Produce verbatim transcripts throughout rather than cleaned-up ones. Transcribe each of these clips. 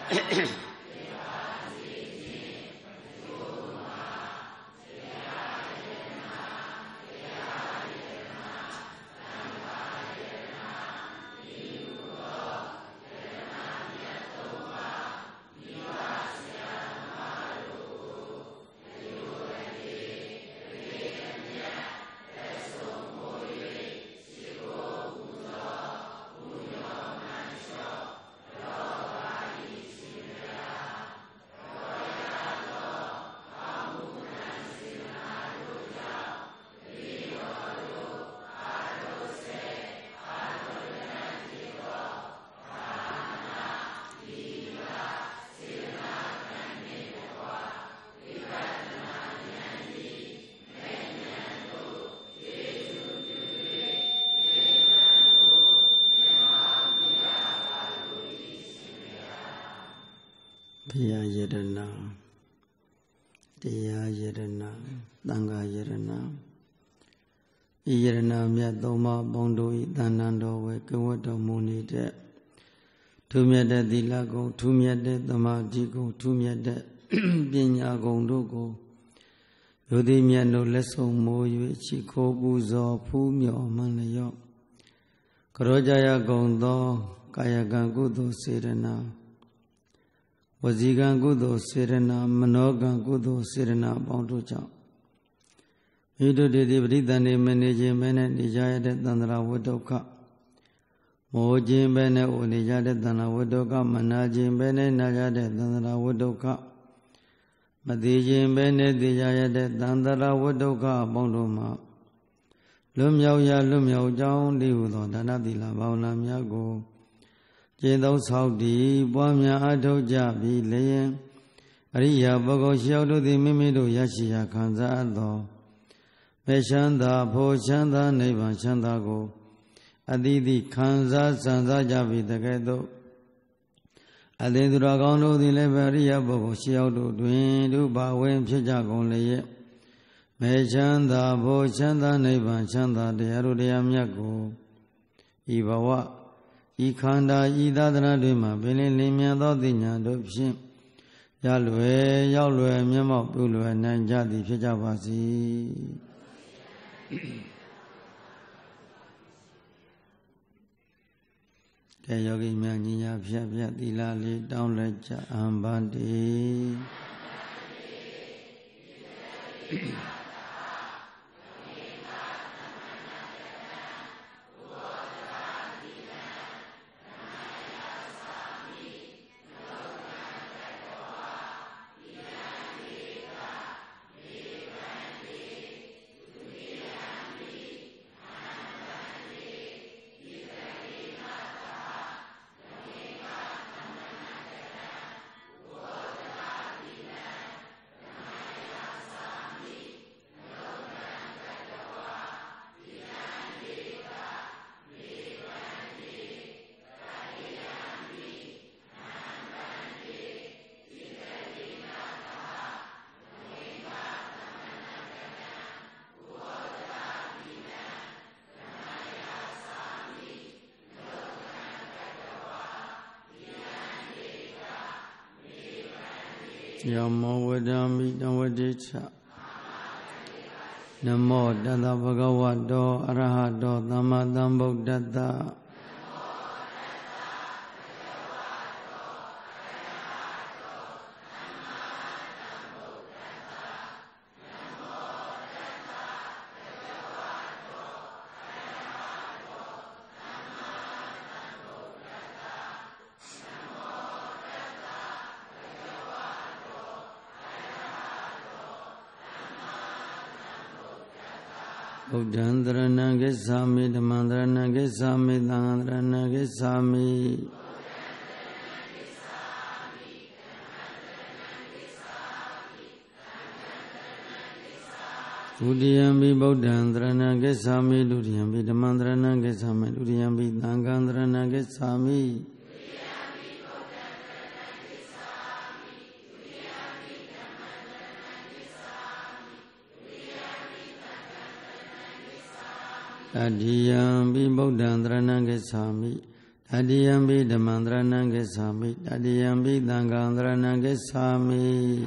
Bhiya Yedana, Deya Yedana, Danga Yedana, Yedana Myatoma Bondo Danando, Wekawata Muni de Tumyada Dilago, Tumyada Damadigo, Tumyada Binya Gondogo, Yodimiano Leso Moyo, Chico Buzo, Pumio Manayo, Karojaya Gondo, Kayagangudo Serena. Wazigan Gudo Serena, Manogan Gudo Serena, Bonduja. You do the Britani management and Nijaya Dandra Wodoka. Mojim Bene Unijade Dana Wodoka, Manajim Bene Najade Dandra Wodoka. Madijim Bene Dijaya Dandra Wodoka, Bonduma. Lumyao Ya Lumyao Jown, Liudo, Danadila, Baunam Yago. Jendo Saudi, Bamia Adoja, Bi Layan, Aria Bogo Shiodo, the Mimido Yashia Kanzado, Meshanda, Po Chanda, Neva Chandago, Adidi Kanza, Sanza Javi, the Gado, Adendragono, the Leveria Bogo Shiodo, Dwin, Bawen, Chijagon Laye, Meshanda, Po Chanda, Neva Chanda, the Arudiam Yago, Ibawa. Ikanda Idadana Dima, Billy Limia Dodinya, Dopshin, Yalwe, Yalwe, Memo, Bulu, and Nanjadi, Pijavasi. Kayogi Mania, Pia, Dilali, Downledge, Ambandi. Yamo Vedami Navadicha Namo Dada Bhagavato Arahato Dhamadam Buddhata Buddhandrana Gesami, Dhamandrana Gesami, Dhandrana Gesami. Udiyambi Buddhandrana Gesami, Udiyambi Dhamandrana Gesami, Udiyambi Dhangandrana Gesami. Adiyambi Buddhandrana Gesami, Tadiyambi Dhammandranam Gacchami Tadiyambi Sanghandranam Gacchami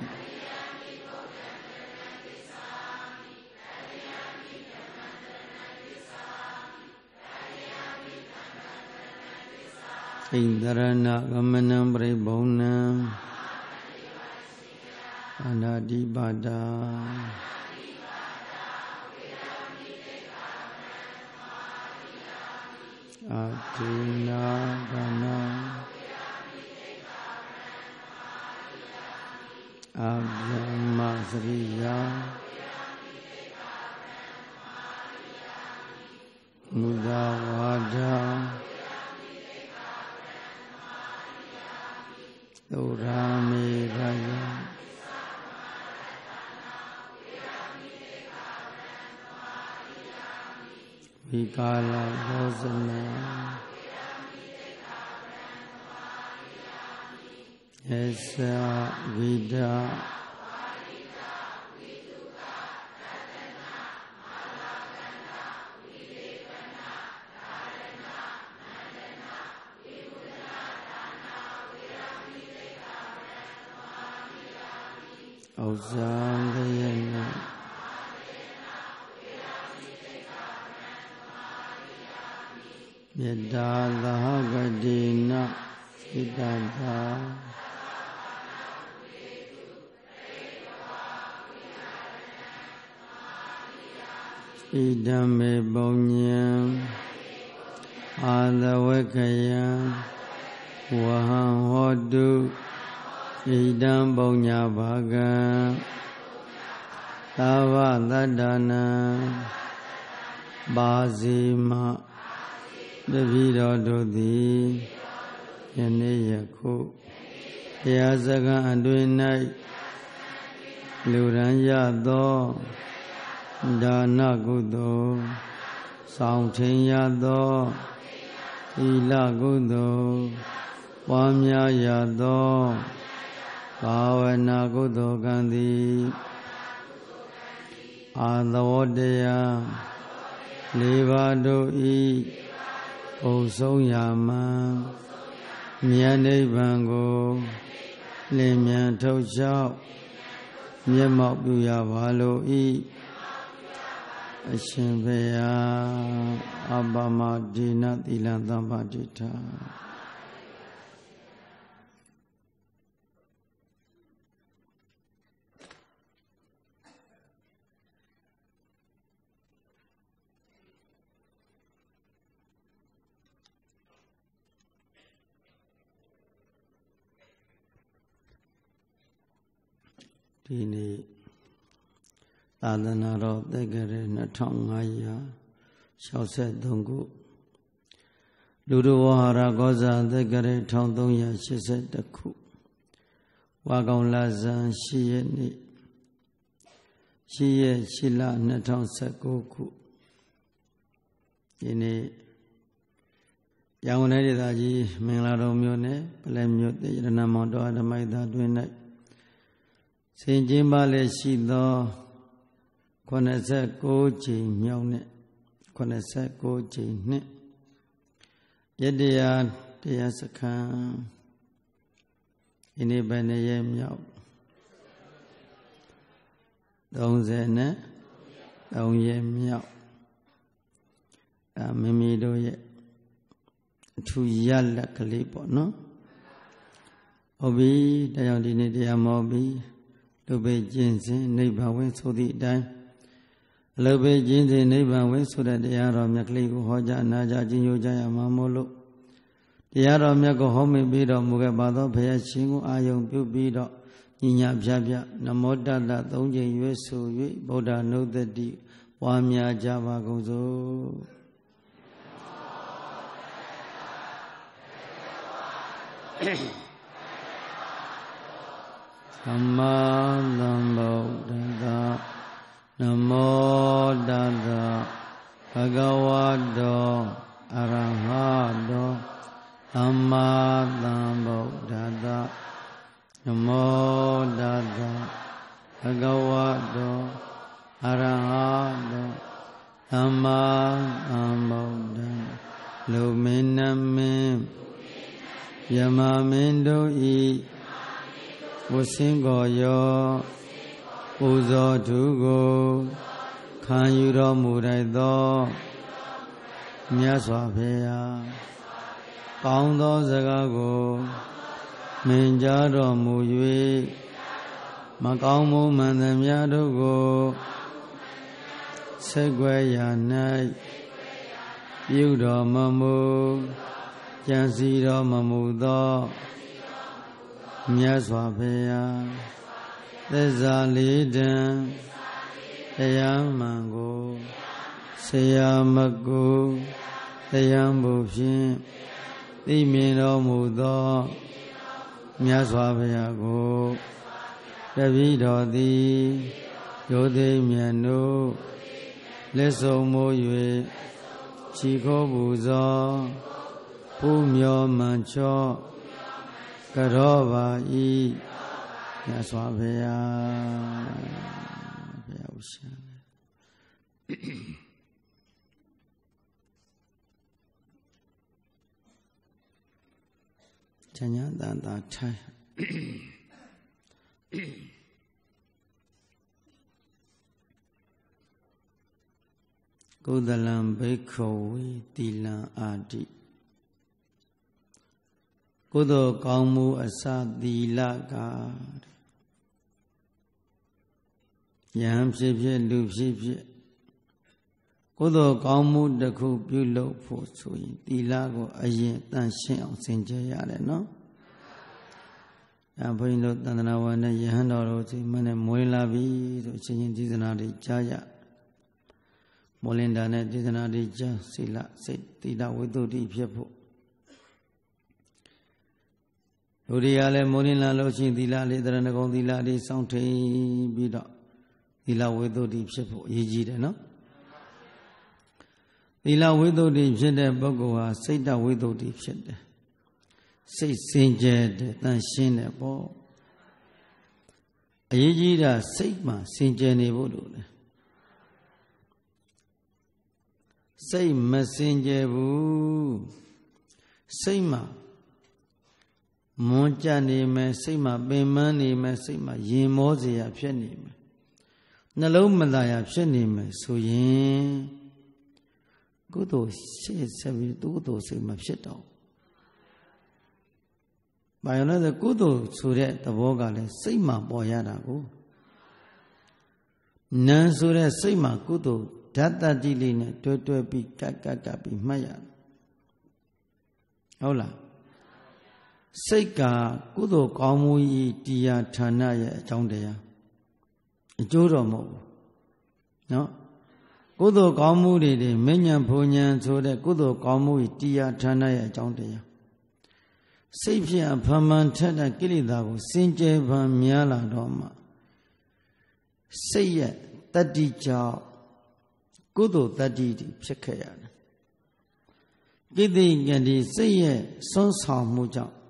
Indharana Gamanam Paribhunam Anadibada Adina Dana Abhyamasriya Mudavada Durami Raya Vikala Bhosana Esa Vida Ausandayana Yadalahagadina Siddhanta Idame Bonyam Adavakayam Waham Hodu Idam Bonya Bhaga Tava Dadana Bazima Devira Dodi Yaneyaku Yazaga Anduinai Luranya Do Dana Gudo Sauntinya Do Ila Gudo Wamya Yado Bhavana Gudo Gandhi Adavodaya Levado I Osong Yama Myane Bango Lemyan Tochao Myamok Duya Valo I Ashimbeya Abama Dina Dilantamba Dita Dini Tadana Ro Tegare Natongaya Shauset Dungu Luduwahara Goza Tegare Tongdonya Shiset Daku Wagong Lazan Shiyeni Shiye Shila Natong Sakoku Dini Yaunari Daji Mingla Romyone Palemyote Ranamondo Adamaida Dwinai Sinjimba le shi tho eighty-nineကြိမ်မြောက်နဲ့eighty-nineကြိမ်နဲ့ယတ္တရားတရားစခန်းဒီနေ့ဘယ်နှစ်ရက်မြောက်thirty-threeရက်မြောက်အဲမိမိတို့ရဲ့အထူးရလက်ကလေးပေါ့နော်ဟုတ်ပြီတရားဒီနေ့တရားမောပြီလုဘေကျင့်စဉ်နိဗ္ဗာန်ဝင်ဆိုသည့်အတိုင်းလုဘေကျင့်စဉ်နိဗ္ဗာန်ဝင်ဆိုတဲ့တရားတော်မြတ်ကလေးကိုဟောကြားနာကြားခြင်းညွှန်ကြားရမှာမို့လို့တရားတော်မြတ်ကိုဟောမိပြီးတော်မူခဲ့ပါသောဘုရားရှင်ကိုအာယုံပြုပြီးတော့ညီညာပြပြနမောတတ္တသုံးကြိမ်ရွေးဆို၍ဗုဒ္ဓနုတ္တိဝါများကြပါကုန်စို့သမ္မာသမ္ဗုဒ္ဓတ္တနမောတတ္တဘဂဝတောအရဟတောသမ္မာသမ္ဗုဒ္ဓတ္တနမောတတ္တဘဂဝတောအရဟတောသမ္မာသမ္ဗုဒ္ဓလူမင်းနမင်းယမမင်းတို့ဤဝဆင်းကိုရောပူဇော်သူကိုခံယူတော်မူလိုက်သောမြတ်စွာဘုရားကောင်းသောစကားကိုမင်ကြားတော်မူ၍မကောင်းမှုမှန်သမျှတို့ကိုစိတ်ွယ်ရာ၌ပြုတော်မမူကြံစီတော်မမူသောမြတ်စွာဘုရားသစ္စာလေးတန်တရားမှန်ကိုဆရာမကိုတရားမှုဖြင့်သိမြင်တော်မူသောမြတ်စွာဘုရားကိုတပည့်တော်သည်ရိုသိမြတ်တို့လက်ဆုံးမိုး၍ချီခိုးပူဇော်ပူမျောမှန်ချော့ကြောပါဤမြတ်စွာဘုရားဘုရားဥရှာချမ်းသာတန်တာထိုင်ကုသလံဘိက္ခဝေတိလံအာတိကုသိုလ်ကောင်းမှုအစသီလကယံဖြစ်ဖြစ်လူဖြစ်ဖြစ်ကုသိုလ်ကောင်းမှုတစ်ခုပြုလုပ်ဖို့ဆိုရင်သီလကိုအရင်တန်ရှင်းအောင်စင်ကြယ်ရတယ်နော်အဲဘုန်းကြီးတို့သန္တနာဝါနဲ့ယဟန်တော်တို့ဒီမနဲ့မွေးလာပြီဆိုအချင်းချင်းဒေသနာတွေကြားရမောလင်တာနဲ့ဒေသနာတွေကြားစိလစိတ်သီလဝိသုဒ္ဓိဖြစ်ဖို့လူတွေကလည်းမိုးလင်းလာလို့ရှိရင်သီလလေးတရဏဂုံသီလလေးစောင့်ထိန်ပြီးတော့သီလဝိသုဒ္ဓိဖြစ်ဖို့အရေးကြီးတယ်နော်သီလဝိသုဒ္ဓိဖြစ်တဲ့ပုဂ္ဂိုလ်ဟာစိတ်တဝိသုဒ္ဓိဖြစ်တယ်စိတ်စင်ကြယ်တယ်တန်ရှင်းတယ်ပေါ့အရေးကြီးတာစိတ်မှာစင်ကြယ်နေဖို့လို့လေစိတ်မစင်ကြယ်ဘူးစိတ်မှာမွန်းကြနေမယ်စိတ်မှာပင်ပန်းနေမယ်စိတ်မှာရင်မောစရာဖြစ်နေမယ်နှလုံးမသာရာဖြစ်နေမယ်ဆိုရင်ကုသိုလ်ရှေ့ဆက်ပြီးကုသိုလ်စိတ်မဖြစ်တော့ဘာလို့လဲဆိုကုသိုလ်ဆိုတဲ့သဘောကလည်းစိတ်မှာပေါ်ရတာကိုနံဆိုတဲ့စိတ်မှာကုသိုလ်ဓာတ်တတိလေးနဲ့တွဲတွဲပြီးကတ်ကတ်ကပ်ပြီးမှတ်ရတယ်ဟုတ်လားစိတ်ကကုသိုလ်ကောင်းမှုဤတရားဌာနရဲ့အကြောင်းတရားအကျိုးတော်မဟုတ်ဘူးနော်ကုသိုလ်ကောင်းမှုတွေတွေမဉ္ဇဉ်ဘုံဉဏ်ဆိုတဲ့ကုသိုလ်ကောင်းမှုဤတရားဌာနရဲ့အကြောင်းတရားစိတ်ဖြင့်အဖန်မှန်ထက်တဲ့ကိလေသာကိုစင်ကြယ်ပံများလာတော့မှစိတ်ရဲ့တတ္တိကြောင့်ကုသိုလ်တတ္တိဖြစ်ခဲ့ရတယ်ကိတိကတိစိတ်ရဲ့စွန့်ဆောင်မှုကြောင့်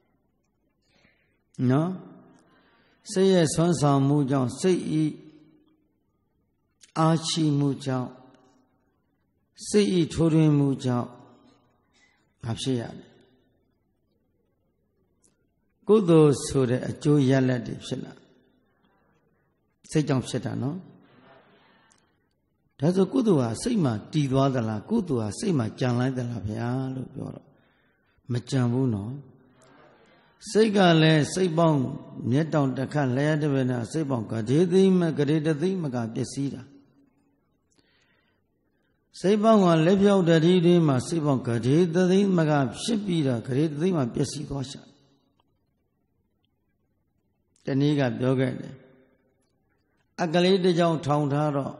နော်စိတ်ရဲ့ဆွမ်းဆောင်မှုကြောင့်စိတ်ဤအာရှိမှုကြောင့်စိတ်ဤထိုးထွင်းမှုကြောင့်ဘာဖြစ်ရလဲကုသိုလ်ဆိုတဲ့အကျိုးရလဒ်တွေဖြစ်လာစိတ်ကြောင့်ဖြစ်တာနော်ဒါဆိုကုသိုလ်ဟာစိတ်မှာတည်သွားသလားကုသိုလ်ဟာစိတ်မှာကြံလိုက်သလားဗျာလို့ပြောတော့မကြံဘူးနော်စိတ်ကလည်းစိတ်ပေါင်းမျက်တောင်တစ်ခတ်လျှက်တစ်ပဲနဲ့စိတ်ပေါင်းကတိသိမကတိတသိမကပျက်စီးတာစိတ်ပေါင်းကလက်ဖြောက်တတိတွင်မှာစိတ်ပေါင်းကတိတသိမကဖြစ်ပြီးတော့ကတိတသိမှာပျက်စီးသွားရှာတနည်းကပြောခဲ့တယ်အကလေးတစ်ကြောင်ထောင်ထားတော့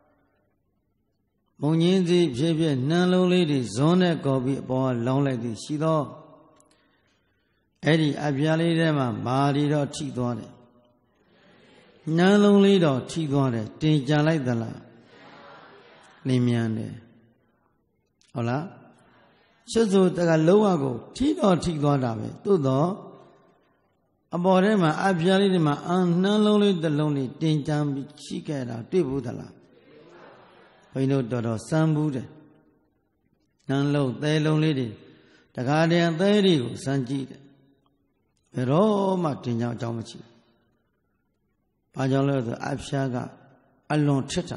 မုံငင်းစီဖြစ်ဖြစ်နှမ်းလုံးလေးတွေဇွန်းနဲ့ကော်ပြီးအပေါ်ကလောင်းလိုက်သည်ရှိသောအဲ့ဒီအပြားလေးထဲမှာမာရီတော့ထိသွားတယ်နှမ်းလုံးလေးတော့ထိသွားတယ်တင်ကြလိုက်သလားလင်းမြန်တယ်ဟုတ်လားချွတ်စိုးတကလုံးဝကိုထိတော့ထိသွားတာပဲသို့တော့အပေါ်ထဲမှာအပြားလေးတွေမှာအနှမ်းလုံးလေးတစ်လုံးလေးတင်ကြပြီးရှိခဲ့တာတွေ့ဘူးသလားဘုန်းကြီးတို့တော်တော်စမ်းဘူးတယ်နန်းလုံးသဲလုံးလေးတွေတကားတည်းသဲတွေကိုစမ်းကြည့်တယ်ဘယ်တော့မှတင်ကြအကြောင်းမရှိဘူးဘာကြောင့်လဲဆိုအဖျားကအလွန်ထစ်တာ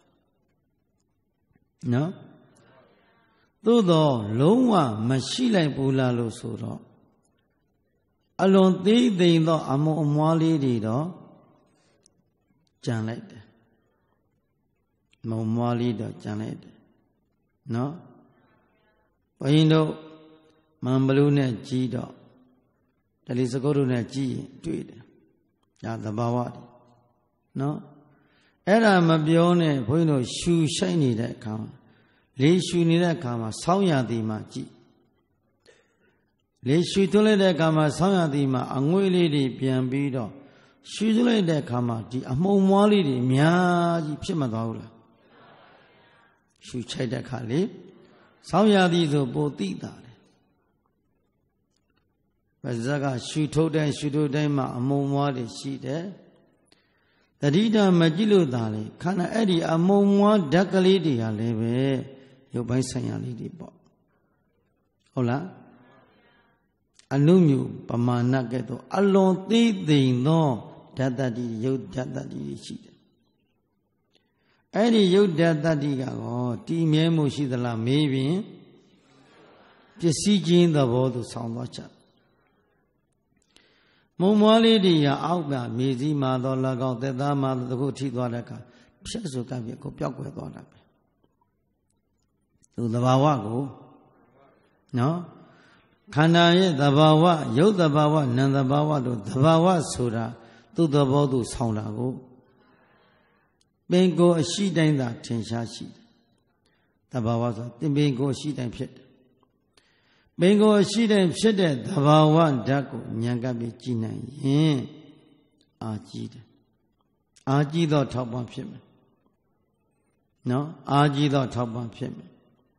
နော်သို့တော့လုံးဝမရှိလိုက်ဘူးလားလို့ဆိုတော့အလွန်သေးသိမ်သောအမုံအမွားလေးတွေတော့ကြံလိုက်တယ်မုံမွားလေးတော့ကြံလိုက်တယ်နော်ဘုရင်တို့မန်ဘလူးနဲ့ကြီးတော့တလီစကုတ်တို့နဲ့ကြီးရင်တွေ့တယ်ဒါသဘာဝတည်းနော်အဲ့ဒါမပြောနဲ့ဘုန်းကြီးတို့ရှူရှိုက်နေတဲ့အခါမှာလေရှူနေတဲ့အခါမှာဆောင်းရသည်မှာကြည့်လေရှူသွင်းလိုက်တဲ့အခါမှာဆောင်းရသည်မှာအငွေ့လေးတွေပြန်ပြီးတော့ရှူသွင်းလိုက်တဲ့အခါမှာဒီအမှုံမွားလေးတွေအများကြီးဖြစ်မသွားဘူးလားရှူချိုက်တဲ့အခါလေဆောင်းရသည်ဆိုပိုသိတာလေပါဇက်ကရှူထုတ်တိုင်းရှူထုတ်တိုင်းမှာအမှုံမွားတွေရှိတယ်တတိတာမကြည့်လို့သာလေခန္ဓာအဲ့ဒီအမုံမွားဓာတ်ကလေးတွေဟာလည်းပဲရုပ်ပိုင်းဆိုင်ရာလေးတွေပေါ့ဟုတ်လားအနုမြူပမာဏကဲ့သို့အလွန်သေးသိမ်သောဓာတ်တတိရုပ်ဓာတ်တတိတွေရှိတယ်အဲ့ဒီရုပ်ဓာတ်တတိကရောတည်မြဲမှုရှိသလားမေးရင်ပစ္စည်းချင်းသဘောသို့ဆောင်းသွားချက်မုံမွားလေးတွေရအောက်ကမြေစည်းမှာတော့၎င်းသက်သားမှာတခုထိသွားတဲ့အခါဖြတ်စုကပ်ပြီးကိုပျောက်ကွယ်သွားတာပဲသူသဘာဝကိုနော်ခန္ဓာရဲ့သဘာဝရုပ်သဘာဝနာမ်သဘာဝတို့သဘာဝဆိုတာသူ့သဘောသူဆောင်းတာကိုပင်ကိုအရှိတိုင်းသာထင်ရှားရှိတယ်သဘာဝဆိုတင်ပင်ကိုအရှိတိုင်းဖြစ်တယ်ပင်ကိုရှိတဲ့ဖြစ်တဲ့သဘာဝဓာတ်ကိုဉာဏ်ကပ်ပြီးကြည်နိုင်ရင်အာကြည့်တယ်အာကြည့်တော့ထောက်ပံ့ဖြစ်မယ်နော်အာကြည့်တော့ထောက်ပံ့ဖြစ်မယ်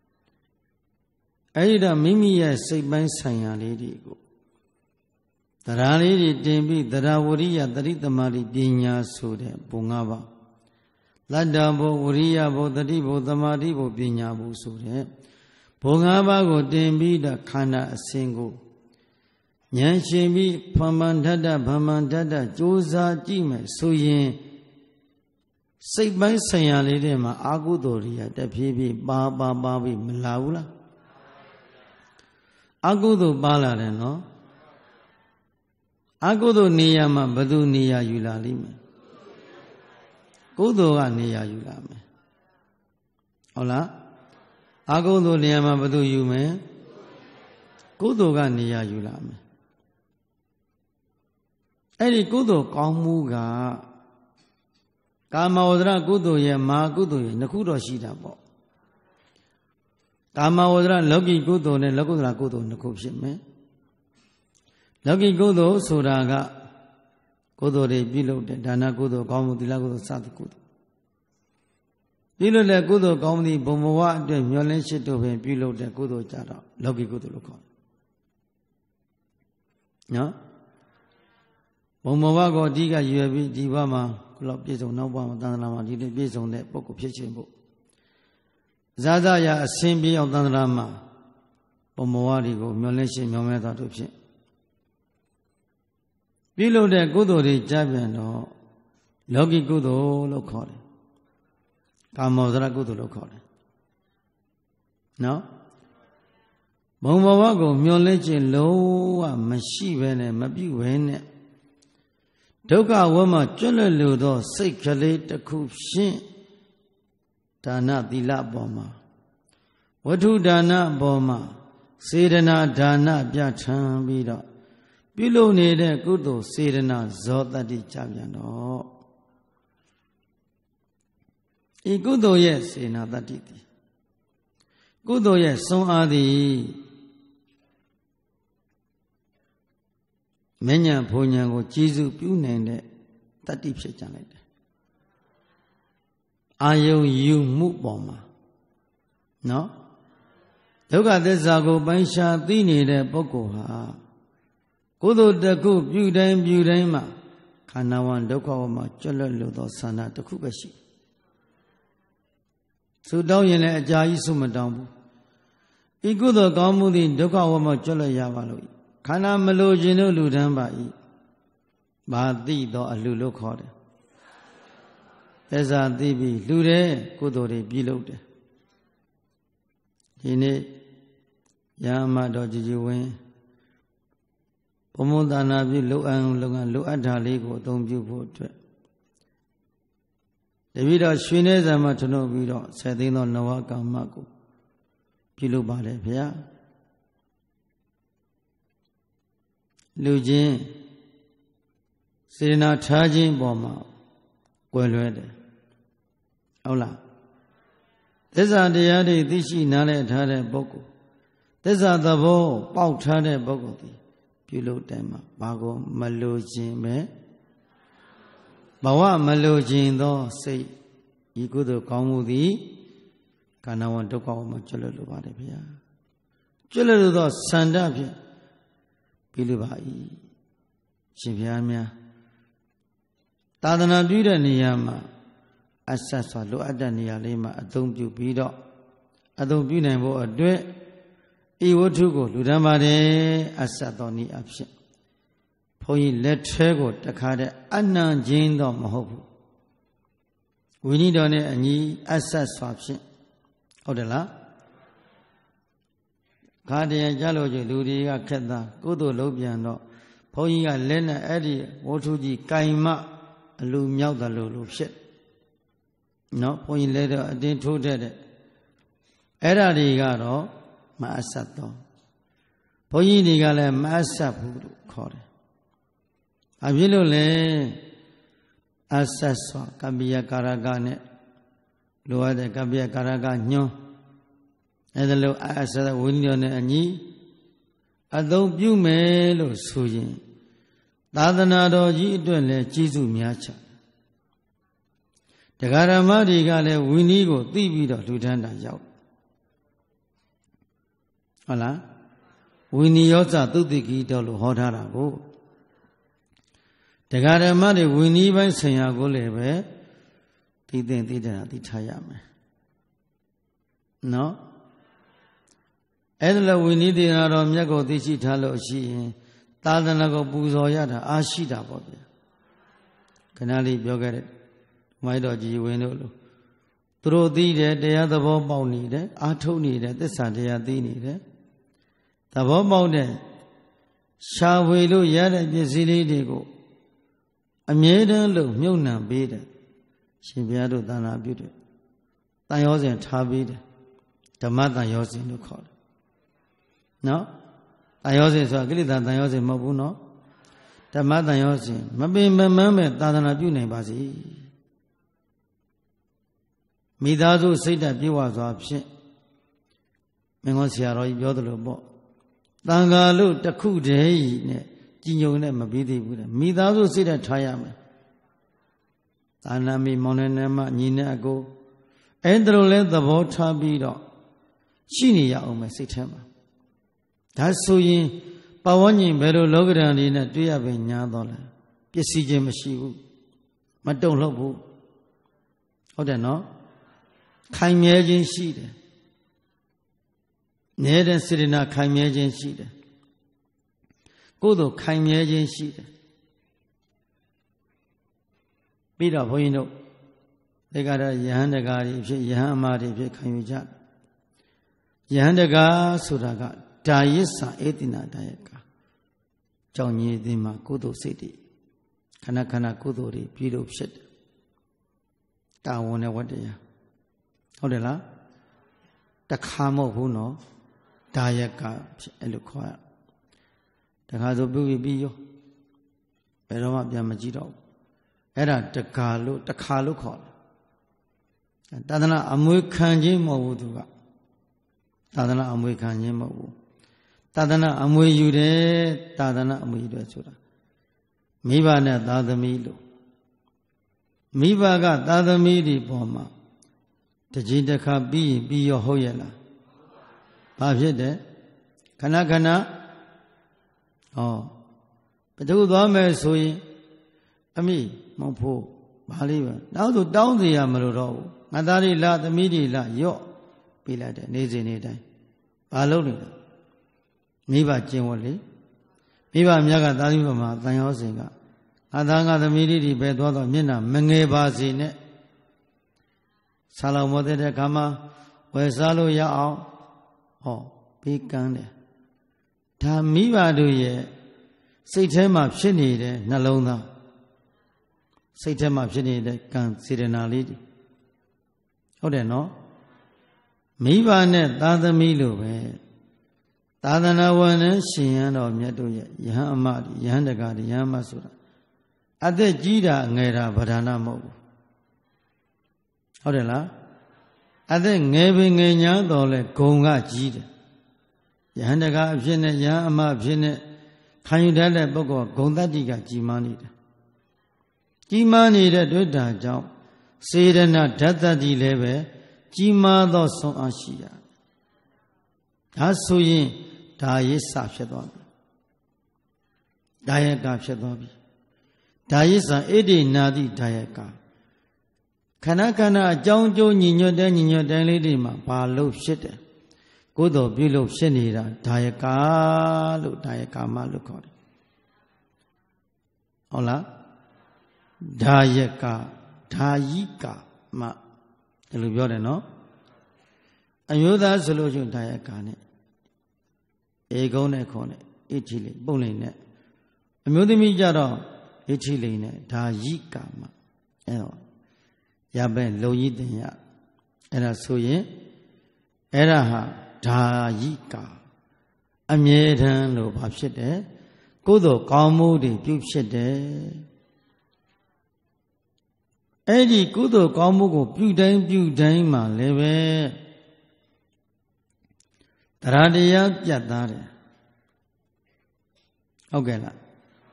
အဲ့ဒီတော့မိမိရဲ့စိတ်ပိုင်းဆိုင်ရာလေးတွေကိုတရားလေးတွေတင်ပြီးတရားဝရိယတတိသမารိပညာဆိုတဲ့ဘုံ၅ပါးလတ္တဘုဝရိယဘုတတိဘုသမာဓိဘုပညာဘုဆိုတဲ့ဘုံ၅ပါးကိုတင်ပြီးတော့ခန္ဓာအစဉ်ကိုဉာဏ်ရှင်ပြီးဖမန္တတ္တဗမန္တတ္တကြိုးစားကြည့်မယ်ဆိုရင်စိတ်ပိုင်းဆိုင်ရာလေးတွေမှာအာဟုတော်ရိယတဖြည်းဖြည်းပါပါပါပြီးမလာဘူးလားအာဟုတော်ပါလာတယ်နော်အာဟုတော်နေရာမှာဘယ်သူနေရာယူလာလိမ့်မယ်ကုသိုလ်ကနေရာယူလာမယ်ဟုတ်လားအာဟုသိုလ်နေရာမှာဘယ်သူယူမယ်ကုသိုလ်ကနေရာယူလာမယ်အဲ့ဒီကုသိုလ်ကောင်းမှုကကာမဝဒရကုသိုလ်ရဲ့မာကုသိုလ်ရဲ့နှစ်ခုတော့ရှိတာပေါ့ကာမဝဒရလောကီကုသိုလ်နဲ့လောကုတ္တရာကုသိုလ်နှစ်ခုဖြစ်မယ်လောကီကုသိုလ်ဆိုတာကကုသိုလ်တွေပြုလုပ်တဲ့ဒါနကုသိုလ်ကောင်းမှုသီလကုသိုလ်စသကုသိုလ်ပြုလုပ်တဲ့ကုသိုလ်ကောင်းမှုဘုံဘဝအတွက်မျှော်လင့်ရှိတို့ပင်ပြုလုပ်တဲ့ကုသိုလ်ကြတော့လောကီကုသိုလ်လို့ခေါ်တယ်နော်ဘုံဘဝကိုအဓိကရွယ်ပြီးဒီဘဝမှာဘလောက်ပြည့်စုံနောက်ဘဝမှာသံဃာမှာဒီလိုပြည့်စုံတဲ့ပုဂ္ဂိုလ်ဖြစ်ခြင်းဖို့ဇာဇရာအစဉ်ပြေအောင်သံဃာမှာဘုံဘဝတွေကိုမျှော်လင့်ရှိမျှော်မဲတာတို့ဖြစ်ပြုလုပ်တဲ့ကုသိုလ်တွေကြပြန်တော့လောကီကုသိုလ်လို့ခေါ်တယ်ကာမောဇရကုသိုလ်လို့ခေါ်တယ်နော်ဘုံဘဝကိုမျောလင့်ခြင်းလုံးဝမရှိဘဲနဲ့မပြုဘဲနဲ့ဒုက္ခဝမကျွတ်လွတ်လို့သောစိတ်ကလေးတစ်ခုဖြင့်ဒါနသီလအပေါ်မှာဝတ္ထုဒါနအပေါ်မှာစေတနာဒါနပြဋ္ဌာန်းပြီးတော့ပြုလုပ်နေတဲ့ကုသိုလ်စေတနာဇောတတ္တိကြပြန်တော့ဤကုသိုလ်ရဲ့စေနာတတ္တိသည်ကုသိုလ်ရဲ့စွမ်းအားသည်မဉ္ဇဉ်ဘုံဉဏ်ကိုကျေစုပြုနိုင်တဲ့တတ္တိဖြစ်ကြလိုက်တယ်အာယုံယူမှုပေါ်မှာနော်ဒုက္ခသစ္စာကိုပိုင်းခြားသိနေတဲ့ပုဂ္ဂိုလ်ဟာကုသိုလ်တစ်ခုပြုတိုင်းပြုတိုင်းမှာခန္ဓာဝန်ဒုက္ခဝမှာကျွတ်လွတ်လို့သောဆန္ဒတစ်ခုပဲရှိဆုတောင်းရင်လည်းအကြာကြီးဆုမတောင်းဘူးဤကုသိုလ်ကောင်းမှုသည်ဒုက္ခဝမောကျွတ်လွတ်ရပါလို့ခန္ဓာမလိုခြင်းတို့လူတန်းပါ၏ဘာသိသောအလှလို့ခေါ်တယ်သစ္စာသိပြီးလူတဲ့ကုသိုလ်တွေပြုလုပ်တယ်ဒီနေ့ရဟမတော်ကြည်ကြည်ဝင်းဘုံဘုံသာနာပြုလုံအောင်လုံအောင်လိုအပ်တာလေးကိုအသုံးပြုဖို့အတွက်တပည့်တော်ရွှေနေဇံမှာထွန်းထုတ်ပြီးတော့ဆယ်သိန်းသောနဝကမ္မကိုပြုလုပ်ပါတယ်ဗျာလူချင်းစေတနာထားခြင်းပေါ်မှာကွယ်လွဲတယ်ဟုတ်လားသစ္စာတရားတွေသိရှိနားလည်ထားတဲ့ပုဂ္ဂိုလ်သစ္စာသဘောပေါက်ထားတဲ့ပုဂ္ဂိုလ်ဒီပြုလုပ်တိုင်းမှာဘာကိုမလိုခြင်းပဲဘဝမလိုခြင်းသောစိတ်ဤကုသိုလ်ကောင်းမှုသည်ခန္ဓာဝန်ဒုက္ခဝမှာကျွတ်လွတ်လိုပါတယ်ဗျာကျွတ်လွတ်လို့သောဆန္ဒဖြင့်ပြုလုပ်ပါ၏ရှင်ဘုရားများသာသနာပြုတဲ့နေရာမှာအဆက်စွာလိုအပ်တဲ့နေရာလေးမှာအသုံးပြုပြီးတော့အသုံးပြုနိုင်ဖို့အတွက်ဤဝတ္ထုကိုလူတန်းပါတယ်အဆက်တော်နည်းအဖြစ်ဘုန်းကြီးလက်ထဲကိုတခါတည်းအနံ့ခြင်းတော့မဟုတ်ဘူးဝိနည်းတော်နဲ့အညီအဆက်စွာဖြင့်ဟုတ်တယ်လားခါတည်းကြလို့ကျလူတွေကခက်သားကုသိုလ်လုပ်ပြန်တော့ဘုန်းကြီးကလက်နဲ့အဲ့ဒီဝတ္ထုကြီးကင်မအလူမြောက်တယ်လို့လို့ဖြစ်နော်ဘုန်းကြီးလည်းတော့အတင်းထိုးတဲ့တဲ့အဲ့ဓာတွေကတော့မအဆက်တော့ဘုန်းကြီးတွေကလည်းမအဆက်ဘူးလို့ခေါ်တယ်အဖြစ်လို့လေအဆက်စွာကပ္ပိယကာရကနဲ့လိုအပ်တဲ့ကပ္ပိယကာရကညွှန်းအဲ့ဒါလို့အဆက်ဝိနည်းတော်နဲ့အညီအသုံးပြုမယ်လို့ဆိုရင်သာသနာတော်ကြီးအတွက်လည်းကျေးဇူးများချတရားဓမ္မတွေကလည်းဝိနည်းကိုသိပြီးတော့လူထမ်းတာရောက်ဟုတ်လားဝိနည်းယောဇသုတိကိတော်လို့ဟောထားတာကိုတရားဓမ္မတွေဝိနည်းပိုင်းဆင်ရာကိုလည်းပဲသိသိသိတဲ့သိထားရမယ်နော်အဲ့ဒါလည်းဝိနည်းတရားတော်မြတ်ကိုသိရှိထားလို့ရှိရင်သာသနာကိုပူဇော်ရတာအားရှိတာပေါ့ဗျာခဏလေးပြောခဲ့တဲ့မိုက်တော်ကြီးဝင်းတို့လို့သူတို့သိတယ်တရားသဘောပေါက်နေတယ်အားထုတ်နေတယ်သစ္စာတရားသိနေတယ်သဘောပေါက်တဲ့ရှားဝေလို့ရတဲ့ပစ္စည်းလေးတွေကိုအမြဲတမ်းလို့မြုပ်နှံပေးတယ်ရှင်ဘုရားတို့သာနာပြုတယ်တန်ရောစဉ်ထားပေးတယ်ဓမ္မတန်ရောစဉ်လို့ခေါ်တယ်နော်တန်ရောစဉ်ဆိုတာကိလေသာတန်ရောစဉ်မဟုတ်ဘူးနော်ဓမ္မတန်ရောစဉ်မပင်မမန်းမဲ့သာသနာပြုနိုင်ပါစေမိသားစုစိတ်ဓာတ်ပြေဝစွာဖြင့်မင်းကောဆရာတော်ကြီးပြောသလိုပေါ့တန်ဃာလို့တခုတည်းဤနဲ့ကြီးညုံနဲ့မပြီးသေးဘူးတဲ့မိသားစုစိတ်ဓာတ်ထားရမယ်သာနာမိမောင်နှနဲ့မှညီနဲ့အကိုအဲ့ဒါလိုလဲသဘောထားပြီးတော့ရှိနေရအောင်မယ်စိတ်ထဲမှာဒါဆိုရင်ပဝန်းကျင်ဘယ်လိုလောကဓာတ်တွေနဲ့တွေ့ရပင်ညာတော့လဲပစ္စည်းချင်းမရှိဘူးမတုံ့လှုပ်ဘူးဟုတ်တယ်နော်ခိုင်မြဲခြင်းရှိတယ်နေတဲ့စေတနာခိုင်မြဲခြင်းရှိတယ်ကိုယ်တို့ခိုင်မြဲခြင်းရှိတယ်ပြီးတော့ဘုန်းကြီးတို့ဒီကတော့ယဟန်တကာတွေဖြစ်ယဟန်အမတွေဖြစ်ခံယူကြယဟန်တကာဆိုတာကဒါယစ္စာဧတိနာဒါယကကြောင့်ညီသည်မှာကုသိုလ်စိတ်တွေခဏခဏကုသိုလ်တွေပြီးလို့ဖြစ်တယ်တာဝန်နဲ့ဝတ္တရားဟုတ်တယ်လားတခါမဟုတ်ဘူးနော်ဒါယကဖြစ်အဲ့လိုခေါ်ရတခါဆိုပြုပြီးပြီးရောဘယ်တော့မှပြန်မကြည့်တော့ဘူးအဲ့ဒါတခါလို့တခါလို့ခေါ်တယ်သာသနာအမွေခံခြင်းမဟုတ်ဘူးသူကသာသနာအမွေခံခြင်းမဟုတ်ဘူးသာသနာအမွေယူတယ်သာသနာအမွေယူတယ်ဆိုတာမိဘနဲ့သာသမီလို့မိဘကသာသမီဒီပေါ်မှာတကြီးတစ်ခါပြီးရင်ပြီးရောဟုတ်ရဲ့လားဘာဖြစ်တယ်ခဏခဏဩဘယ်သူသွားမယ်ဆိုရင်အမိမောင်ဖို့ဘာလေးပဲနောက်ဆိုတောင်းစီရမလို့တော့ဘူးငါသားလေးလားသမီးလေးလားရော့ပေးလိုက်တယ်နေစဉ်နေတိုင်းဘာလုပ်နေတာမိဘကျင့်ဝတ်လေမိဘများကသာသီပမာတန်ရောစဉ်ကအသာငါသမီးလေးတွေပဲသွားတော့မျက်နှာမငယ်ပါစေနဲ့ဆာလောင်မောတဲ့ခါမှာဝယ်စားလို့ရအောင်ဟောပေးကမ်းတယ်ဒါမိဘတို့ရဲ့စိတ်ထဲမှာဖြစ်နေတဲ့နှလုံးသားစိတ်ထဲမှာဖြစ်နေတဲ့ကံစေတနာလေးတွေဟုတ်တယ်နော်မိဘနဲ့သာသမီလို့ပဲသာသနာဝန်နဲ့ရှင်ရန်တော်မြတ်တို့ရဲ့ယဟန်အမယဟန်တကာယဟန်မဆိုတာအသက်ကြီးတာငယ်တာဗဒါနမဟုတ်ဘူးဟုတ်တယ်လားအသက်ငယ်ပင်ငယ်ညာတော့လဲဂုံကကြီးတယ်ယဟန်တကာအဖြစ်နဲ့ယဟန်အမအဖြစ်နဲ့ခံယူတတ်တဲ့ပုဂ္ဂိုလ်ဂုံတတ္တိကကြီးမားနေတယ်ကြီးမားနေတဲ့တွေ့တာကြောင့်စေရနာဓာတ်တတ္တိလည်းပဲကြီးမားသောဆုံးအားရှိရဒါဆိုရင်ဒါရစ်စဖြစ်သွားပြီဒါယကဖြစ်သွားပြီဒါရစ်စဣတိနာတိဒါယကခဏခဏအကြောင်းကျိုးညီညွတ်တဲ့ညီညွတ်တဲ့လေးတွေမှာဘာလို့ဖြစ်တယ်ကိုယ်တော်ပြုလို့ဖြစ်နေတာဒါယကလို့ဒါယကမလို့ခေါ်တယ်ဟုတ်လားဒါယကဒါယိကမဒီလိုပြောတယ်နော်အမျိုးသားဆိုလို့ရှိရင်ဒါယကနဲ့ဧကုံးနဲ့ခေါ်နဲ့ဣတိလိပုံလိမ့်နဲ့အမျိုးသမီးကြတော့ဣတိလိနဲ့ဒါယိကမအဲတော့ရပဲလုံကြီးတင်ရအဲ့ဒါဆိုရင်အဲ့ဒါဟာဒါယိကအမြဲတမ်းလို့ဘာဖြစ်တယ်ကိုယ်တော်ကောင်းမှုတွေပြုဖြစ်တယ်အဲ့ဒီကုသိုလ်ကောင်းမှုကိုပြုတိုင်းပြုတိုင်းမှာလည်းပဲတရားတရားပြတ်သားတယ်ဟုတ်ကဲ့လား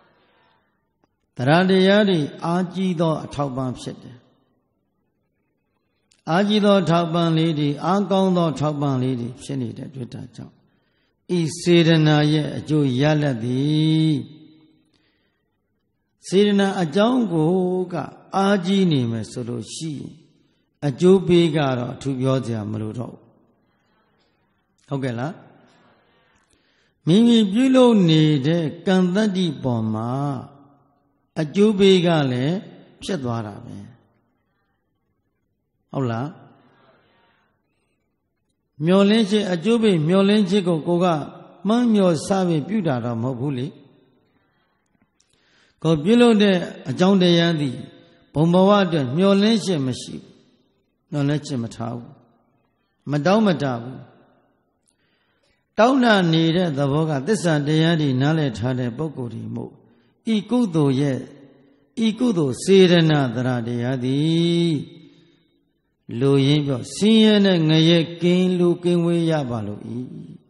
တရားတရားတွေအာကြီးသောအထောက်ပံ့ဖြစ်တယ်အာကြီးသောထောက်ပံ့လေးတွေအာကောင်းသောထောက်ပံ့လေးတွေဖြစ်နေတဲ့တွေ့တာကြောင့်ဤစေရနာရဲ့အကျိုးရလဒ်သည်စေရနာအကြောင်းကိုကအာကြီးနေမယ်ဆိုလို့ရှိရင်အကျိုးပေးကတော့အထူးပြောစရာမလိုတော့ဘူးဟုတ်ကဲ့လားမိမိပြုလုပ်နေတဲ့ကံတတ္တိပေါ်မှာအကျိုးပေးကလည်းဖြစ်သွားတာပဲဟုတ်လားမျောလင်းခြင်းအကျိုးပေးမျောလင်းခြင်းကိုကိုကမှန်းမျောစပြီးပြုတာတော့မဟုတ်ဘူးလေကိုပြုလုပ်တဲ့အကြောင်းတရားသည်ဘုံဘဝအတွက်မျောလင်းခြင်းမရှိဘူးမျောလင်းခြင်းမထားဘူးမတောင်းမတဘူးတောင်းတနေတဲ့သဘောကသစ္စာတရားတွေနားလည်ထားတဲ့ပုဂ္ဂိုလ်တွေမို့ဤကုသိုလ်ရဲ့ဤကုသိုလ်စေရနာသရတရားသည်လူရင်းပြောဆင်းရဲတဲ့ငရဲကင်းလူကင်းဝေးရပါလို့ဤ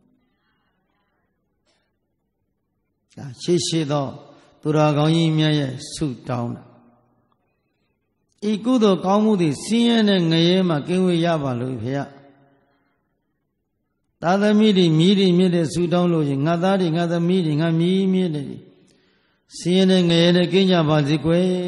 ဒါရှိရှိသောသူတော်ကောင်းကြီးများရဲ့ဆုတောင်းတာဤကုသိုလ်ကောင်းမှုသည်ဆင်းရဲတဲ့ငရဲမှာကင်းဝေးရပါလို့ဖေရသာသမီတွေမြည်တွေမြည်တဲ့ဆုတောင်းလို့ရင်ငါသားတွေငါသမီးတွေငါမြည်မြည်တွေဆင်းရဲတဲ့ငရဲတဲ့ကင်းကြပါစေကွယ်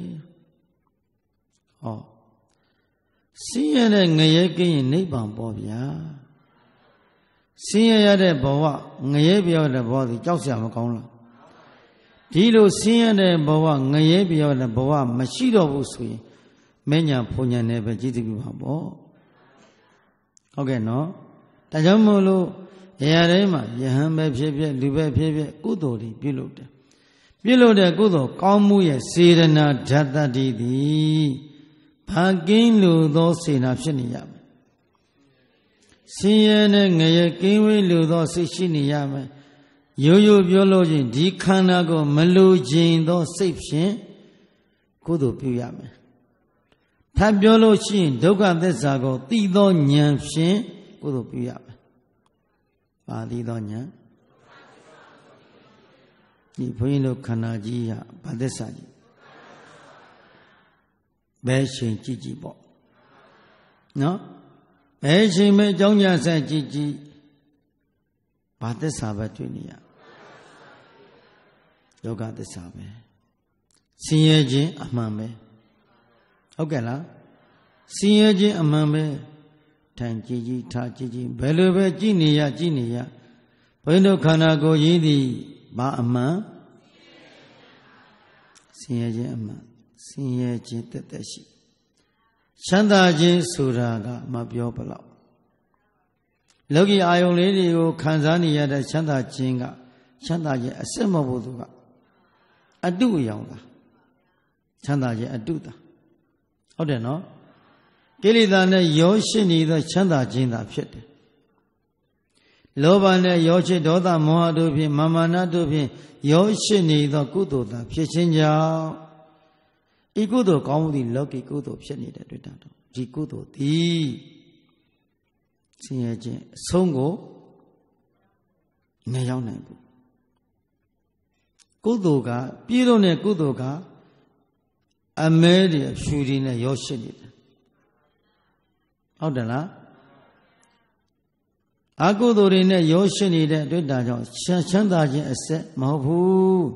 ဟောဆင်းရဲတဲ့ငရဲကင်းရင်နိဗ္ဗာန်ပေါ့ဗျာဆင်းရဲရတဲ့ဘဝငရဲပြောတဲ့ဘဝဒီကြောက်စရာမကောင်းလားဒီလိုဆင်းရဲတဲ့ဘဝငရဲပြောတဲ့ဘဝမရှိတော့ဘူးဆိုရင်မဉ္ဇဏ်ဘုံဉဏ်နဲ့ပဲကြည်သူပြုပါပေါ့ဟုတ်ကဲ့နော်ဒါကြောင့်မို့လို့နေရာတိုင်းမှာယဟန်ပဲဖြစ်ဖြစ်လူပဲဖြစ်ဖြစ်ကုသိုလ်တွေပြုလုပ်တယ်ပြုလုပ်တဲ့ကုသိုလ်ကောင်းမှုရဲ့စေရနာဓာတ်တတိသည်ဘာကင်းလို့သောစေနာဖြစ်နေရမယ်ဆင်းရဲတဲ့ငရဲကင်းဝေးလို့သောစိတ်ရှိနေရမယ်ရိုးရိုးပြောလို့ချင်းဒီခန္ဓာကိုမလိုချင်သောစိတ်ဖြင့်ကုသိုလ်ပြုရမယ်ထပ်ပြောလို့ရှိရင်ဒုက္ခသစ္စာကိုသိသောဉာဏ်ဖြင့်ကုသိုလ်ပြုရမယ်ပါသိသောဉာဏ်ဒီဘုန်းကြီးတို့ခန္ဓာကြီးရဘာသစ္စာကြီးဘယ်ချိန်ကြည့်ကြည့်ပေါ့နော်ဘယ်ချိန်မဲ့အကြောင်းညာဆက်ကြည့်ကြည့်ဘာသစ္စာပဲတွေ့နေရဒုက္ခသစ္စာပဲဆင်းရဲခြင်းအမှန်ပဲဟုတ်ကဲ့လားဆင်းရဲခြင်းအမှန်ပဲထိုင်ကြည်ကြည်ထားကြည်ကြည်ဘယ်လိုပဲကြည်နေရကြည်နေရဘုန်းတို့ခန္ဓာကိုယ်ကြီးသည်ဘာအမှန်ဆင်းရဲခြင်းအမှန်ဆင်းရဲခြင်းတက်တက်ရှိချမ်းသာခြင်းဆိုတာကမပြောဘလောက်လောကီအာယုန်လေးတွေကိုခံစားနေရတဲ့ချမ်းသာခြင်းကချမ်းသာခြင်းအစစ်မဟုတ်ဘူးသူကအတုအယောင်လားချမ်းသာခြင်းအတုတာဟုတ်တယ်နော်ကိလေသာနဲ့ရောရှင်းနေသောချမ်းသာခြင်းသာဖြစ်တယ်လောဘနဲ့ရောချစ်ဒေါသမောဟတို့ဖြင့်မာမာနတို့ဖြင့်ရောရှင်းနေသောကုသိုလ်သာဖြစ်ခြင်းကြောင့်ဤကုသိုလ်ကောင်းမှုသည်လောကီကုသိုလ်ဖြစ်နေတဲ့တွေ့တာတော့ဒီကုသိုလ်သည်ဆင်းရဲခြင်းအဆုံးကိုမရောက်နိုင်ဘူးကုသိုလ်ကပြည့်လို့တဲ့ကုသိုလ်ကအမဲတွေအဖြူတွေနဲ့ရောရှင်းနေတယ်ဟုတ်တယ်လားအကုသိုလ်တွေနဲ့ရောရှင်းနေတဲ့တွေ့တာကြောင့်ချမ်းသာခြင်းအစစ်မဟုတ်ဘူး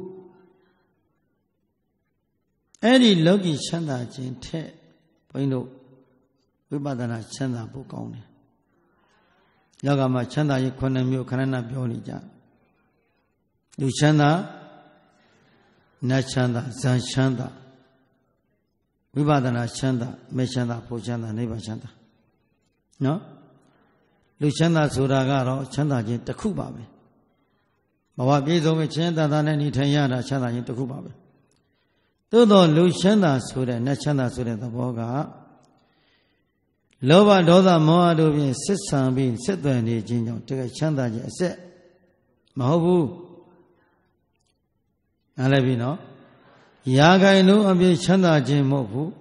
အဲ့ဒီလောကီချမ်းသာခြင်းထက်ဘုန်းတို့ဝိပဿနာချမ်းသာဖို့ကောင်းတယ်ယောဂမှာချမ်းသာရေးခုနှစ်မျိုးခဏနာပြောနေကြလူချမ်းသာနတ်ချမ်းသာဇန်ချမ်းသာဝိပဿနာချမ်းသာမေချမ်းသာဖို့ချမ်းသာနိဗ္ဗာန်ချမ်းသာနော်လူချမ်းသာဆိုတာကတော့ချမ်းသာခြင်းတစ်ခုပါပဲဘဝပြည့်စုံမဲ့ချမ်းသာတာနဲ့နေထိုင်ရတာချမ်းသာခြင်းတစ်ခုပါပဲသို့သောလူချမ်းသာဆိုတဲ့နတ်ချမ်းသာဆိုတဲ့သဘောကလောဘဒေါသမောဟတို့ဖြင့်ဆက်ဆံပြီးဆက်သွယ်နေခြင်းကြောင့်တကယ်ချမ်းသာခြင်းအစစ်မဟုတ်ဘူးနားလည်ပြီနော်ရာဂိုင်လုံးအပြည့်ချမ်းသာခြင်းမဟုတ်ဘူး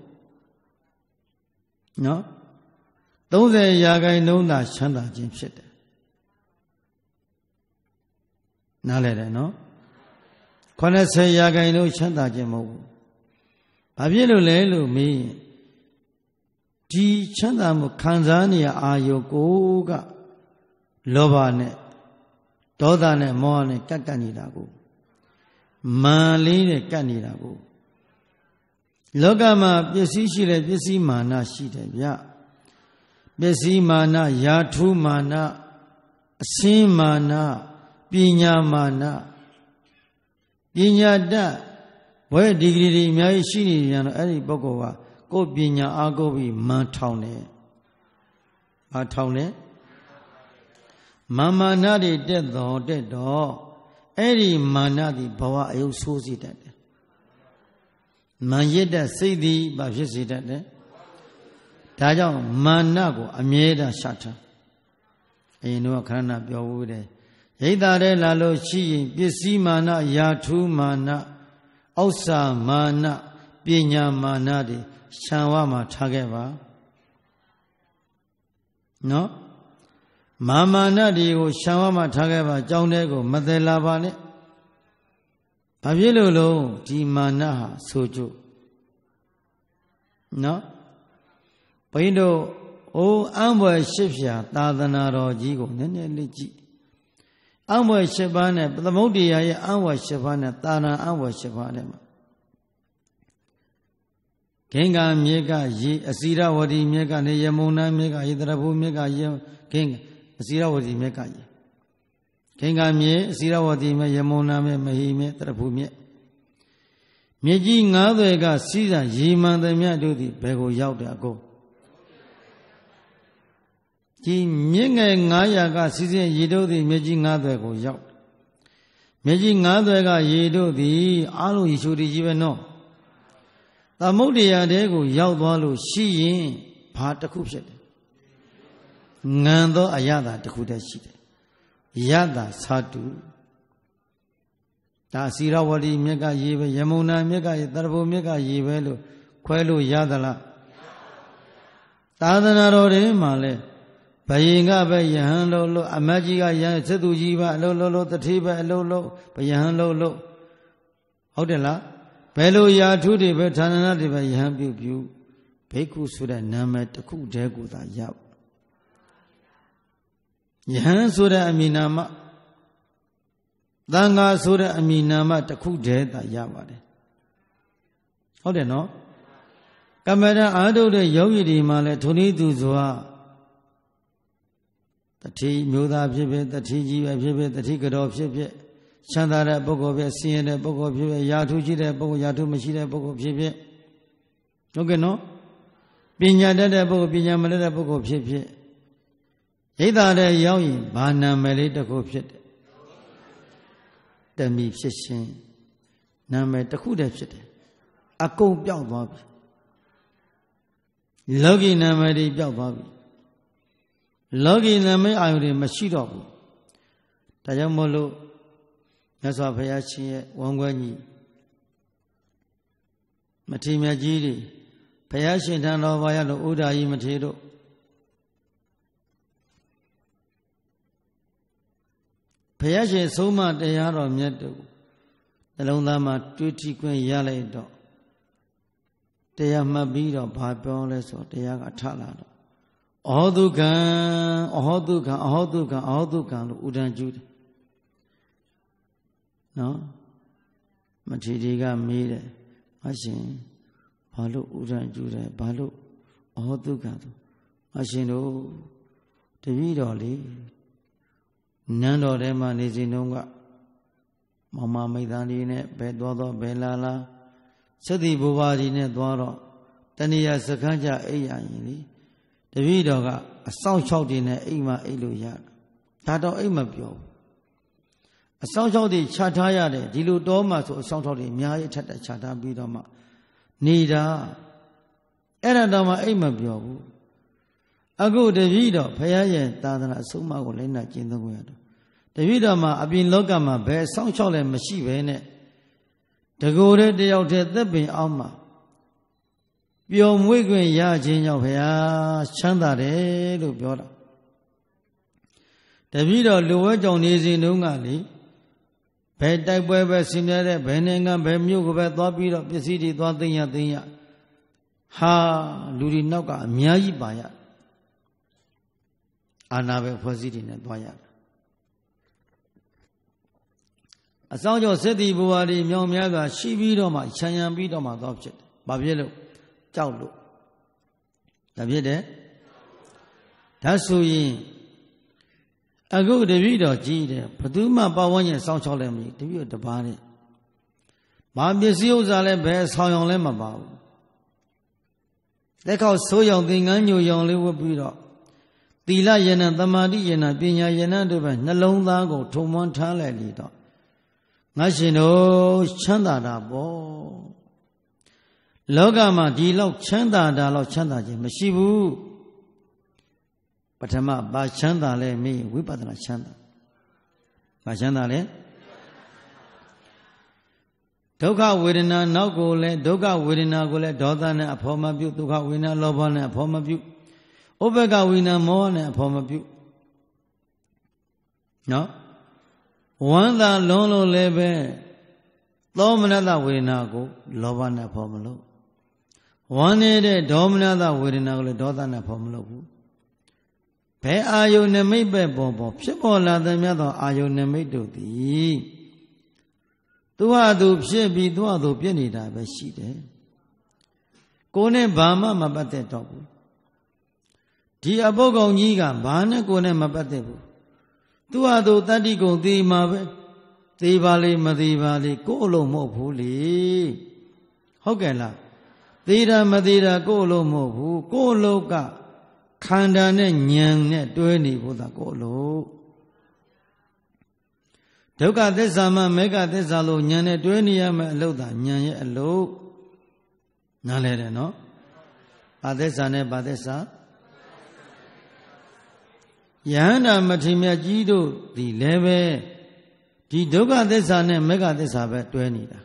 နော်သုံးဆယ်ရာဂိုင်လုံးသာချမ်းသာခြင်းဖြစ်တယ်နားလည်တယ်နော်ခုနှစ်ဆယ်ရာဂိုင်လုံးချမ်းသာခြင်းမဟုတ်ဘူးဘာဖြစ်လို့လဲလို့မေးရင်ဒီချမ်းသာမှုခံစားနေရအာယုကိုကလောဘနဲ့ဒေါသနဲ့မောဟနဲ့ကတ်ကတ်နေတာကိုမာလေးနဲ့ကတ်နေတာကိုလောကမှာပစ္စည်းရှိတယ်ပစ္စည်းမာနရှိတယ်ဗျပစ္စည်းမာနယာထုမာနအစင်းမာနပညာမာနပညာတတ်ဘွဲဒီဂရီတွေအများကြီးရှိနေပြန်တော့အဲ့ဒီပုဂ္ဂိုလ်ကကိုယ်ပညာအားကိုးပြီးမန်ထောင်တယ်။ဘာထောင်လဲ။မာမာနတွေတက်တော်တက်တော့အဲ့ဒီမာနသည်ဘဝအယုတ်ဆိုးစေတတ်တယ်။မာရစ်တဲ့စိတ်သည်ဘာဖြစ်စေတတ်လဲ။ဒါကြောင့်မာနကိုအမြဲတမ်းရှာထား။အရင်တော့ခဏနာပြောဦးတယ်။ရိတ်တာတဲ့လာလို့ရှိရင်ပစ္စည်းမာနယာထုမာနဩစ္စာမာနပညာမာနတွေခြံဝမှာထားခဲ့ပါနော်မာမာနတွေကိုခြံဝမှာထားခဲ့ပါကြောင်းတဲ့ကိုမသက်လာပါနဲ့ဘာဖြစ်လို့လုံးဒီမာနဟာဆိုကြနော်ဘုန်းတို့အိုးအံဘွယ်ရှစ်ဖြာသာသနာတော်ကြီးကိုနည်းနည်းလေးကြည့်အံဘွယ်ရှစ်ပါးနဲ့သမုဒ္ဒရာရဲ့အံဘွယ်ရှစ်ပါးနဲ့တာဏအံဘွယ်ရှစ်ပါးတဲ့မှာဂင်္ဂမြေကရေအစီရဝတီမြေကနေယမုန်နာမြေကရေတရဖူမြေကရေဂင်္ဂအစီရဝတီမြေကရေဂင်္ဂမြေအစီရဝတီမြေယမုန်နာမြေမဟိမြေတရဖူမြေမြေကြီးငါးသွဲကစီးစာရေမှန်သမျှတို့သည်ဘယ်ကိုရောက်တယ်အကုန်ကြီးမြင့်ငယ်ငါးရာကစီးစင်းရေတို့သည်မြေကြီးငါးသွဲကိုရောက်မြေကြီးငါးသွဲကရေတို့သည်အားလုံးရေချိုတည်ကြီးပဲနော်သမုဒ္ဒရာတဲကိုရောက်သွားလို့ရှိရင်ဘာတစ်ခုဖြစ်တယ်ငံသောအရသာတစ်ခုတည်းရှိတယ်ယတသာတုဒါစီရဝတီမြက်ကရေပဲယမုန်နာမြက်ကရေတရဖူမြက်ကရေပဲလို့ခွဲလို့ရသလားသာသနာတော်တွေမှာလဲဘယင်ကပဲယဟန်လို့လို့အမတ်ကြီးကယဟန်သတ္တုကြီးပါအလုံးလုံးလို့တတိပဲအလုံးလုံးဘယဟန်လို့လို့ဟုတ်တယ်လားဘယ်လိုယာထုတွေပဲဌာနနာတွေပဲယဟန်ပြုပြုဘိက္ခုဆိုတဲ့နာမည်တစ်ခုတည်းကိုသာရောက်ယဟန်ဆိုတဲ့အမည်နာမသံဃာဆိုတဲ့အမည်နာမတစ်ခုတည်းသာရပါတယ်ဟုတ်တယ်နော်ကမ္မဋ္ဌာန်းအာထုတ်တဲ့ယောဂီတွေမှာလည်းထိုနည်းသူစွာတိမျိုးသားဖြစ်ဖြစ်တတိကြီးပဲဖြစ်ဖြစ်တတိကြောဖြစ်ဖြစ်ချမ်းသာတဲ့ပုဂ္ဂိုလ်ဖြစ်ဆင်းရဲတဲ့ပုဂ္ဂိုလ်ဖြစ်ဖြစ်ယာထုရှိတဲ့ပုဂ္ဂိုလ်ယာထုမရှိတဲ့ပုဂ္ဂိုလ်ဖြစ်ဖြစ်ဟုတ်ကဲ့နော်ပညာတတ်တဲ့ပုဂ္ဂိုလ်ပညာမတတ်တဲ့ပုဂ္ဂိုလ်ဖြစ်ဖြစ်ဣဒ္ဓတဲ့ရောက်ရင်ဘာနာမည်လေးတစ်ခုဖြစ်တယ်တမီဖြစ်ရှင်နာမည်တစ်ခုတည်းဖြစ်တယ်အကုန်ပြောက်သွားပြီလောကီနာမည်တွေပြောက်သွားပြီလောကီနာမည်အာယုတွေမရှိတော့ဘူးဒါကြောင့်မို့လို့မြတ်စွာဘုရားရှင်ရဲ့ဝမ်းကွဲကြီးမထေရမြတ်ကြီးတွေဘုရားရှင်ထံတော်ဘာရလို့ဥဒ္ဒါကြီးမထေရတို့ဘုရားရှင်ဆုံးမတရားတော်မြတ်တို့နှလုံးသားမှာတွေးကြည့်ခွင့်ရလိုက်တော့တရားမှတ်ပြီးတော့ဘာပြောလဲဆိုတရားကထလာတော့အဟောတုခံအဟောတုခံအဟောတုခံအဟောတုခံလို့ဥဒ္ဒံကျူးတယ်နော်မထေရကမေးတယ်အရှင်ဘာလို့ဥဒ္ဒံကျူးတယ်ဘာလို့အဟောတုခံဆိုအရှင်တို့တပည့်တော်လေနန်းတော်ထဲမှာနေစဉ်တုန်းကမမမိတ်သားလေးနဲ့ဘယ်သွားတော့ဘယ်လာလာစတိဘုရားကြီးနဲ့သွားတော့တဏှာစခန်းကြအိပ်ရရင်လေတပည့်တော်ကအဆောင်လျှောက်တွေနဲ့အိမ်မှာအိပ်လို့ရတာဒါတော့အိမ်မပြောဘူးအဆောင်လျှောက်တွေခြားထားရတယ်ဒီလိုတောမှာဆိုအဆောင်လျှောက်တွေအများကြီးထက်တက်ခြားထားပြီးတော့မှနေတာအဲ့ဒါတော့မှအိမ်မပြောဘူးအခုတပည့်တော်ဘုရားရဲ့သာသနာအဆုံးအမကိုလည်းနာကျင့်သုံးရတော့တပည့်တော်မှာအပြင်လောကမှာဘယ်အဆောင်လျှောက်လည်းမရှိပဲနဲ့တကိုယ်တည်းတယောက်တည်းသက်ပင်အောင်မှာပျော်မွေ့ခွင့်ရခြင်းကြောင့်ဘုရားချမ်းသာတယ်လို့ပြောတာတပည့်တော်လူဝဲကြောင့်နေစဉ်တုန်းကလေဘယ်တိုက်ပွဲပဲဆင်မြဲတဲ့ဘယ်နိုင်ငံဘယ်မြို့ကိုပဲသွားပြီးတော့ပစ္စည်းတွေသွားသိမ်းရသိမ်းရဟာလူတွေနောက်ကအများကြီးပါရအာနာပဲဖွဲ့စည်းတွေနဲ့သွားရတာအဆောင်ကျော်စစ်တီဘဝတွေမြောင်များစွာရှိပြီးတော့မှခြံရံပြီးတော့မှတော့ဖြစ်တယ်။ဘာဖြစ်လို့ကြောက်လို့ဒါဖြစ်တယ်။ဒါဆိုရင်အခုတပည့်တော်ကြီးတယ်ဘသူမှပါဝန်းကျင်စောင့်ချောက်လည်းမကြီးတပည့်တော်တပါးနဲ့ဘာပစ္စည်းဥစ္စာလည်းဘယ်ဆောင်ရောင်လည်းမပါဘူး။လက်ခေါက်ဆိုးရောင်သင်္ကန်းညိုရောင်လေးဝတ်ပြီးတော့သီလယနာသမာဓိယနာပညာယနာတို့ပဲနှလုံးသားကိုထုံမွန်းထားလိုက်လေတော့ငါရှင်တို့ချမ်းသာတာပေါ့လောကမှာဒီလောက်ချမ်းသာတာလောက်ချမ်းသာခြင်းမရှိဘူးပထမဘာချမ်းသာလဲမေးဝိပဿနာချမ်းသာဘာချမ်းသာလဲဒုက္ခဝေဒနာနောက်ကိုလဲဒုက္ခဝေဒနာကိုလဲဒေါသနဲ့အဖော်မပြုဒုက္ခဝေဒနာလောဘနဲ့အဖော်မပြုဥပ္ပကဝေဒနာမောဟနဲ့အဖော်မပြုနော်ဝမ်းသာလွန်လို့လည်းပဲသောမနတဝေဒနာကိုလောဘနဲ့ဖော်မလို့ဝမ်းနေတဲ့ဒေါမနတဝေဒနာကိုလည်းဒေါသနဲ့ဖော်မလို့ဘူးဘယ်အာယုန်နမိတ်ပဲပေါ်ပေါ်ဖြစ်ပေါ်လာတဲ့မြတ်သောအာယုန်နမိတ်တို့သည်သူဟာသူဖြစ်ပြီးသူဟာသူပြည့်နေတာပဲရှိတယ်ကိုယ်နဲ့ဘာမှမပတ်သက်တော့ဘူးဒီအပုဂ္ဂုံကြီးကဘာနဲ့ကိုယ်နဲ့မပတ်သက်ဘူးသူဟာသူတတ္တိကုံသိမှာပဲသိပါလေမသိပါလေကိုယ်အလုံးမဟုတ်ဘူးလေဟုတ်ကဲ့လားသိတာမသိတာကိုယ်အလုံးမဟုတ်ဘူးကိုယ်အလုံးကခန္ဓာနဲ့ဉာဏ်နဲ့တွဲနေဖို့သာကိုယ်အလုံးဒုက္ခသစ္စာမှမေဃသစ္စာလို့ဉာဏ်နဲ့တွဲနေရမယ်အလုပ်သာဉာဏ်ရဲ့အလုပ်နားလဲတယ်နော်ဘာသစ္စာနဲ့ဘာသစ္စာယဟန္တာမထေရမြတ်ကြီးတို့ဒီလည်းပဲဒီဒုက္ခသစ္စာနဲ့မေဃသစ္စာပဲတွဲနေတာ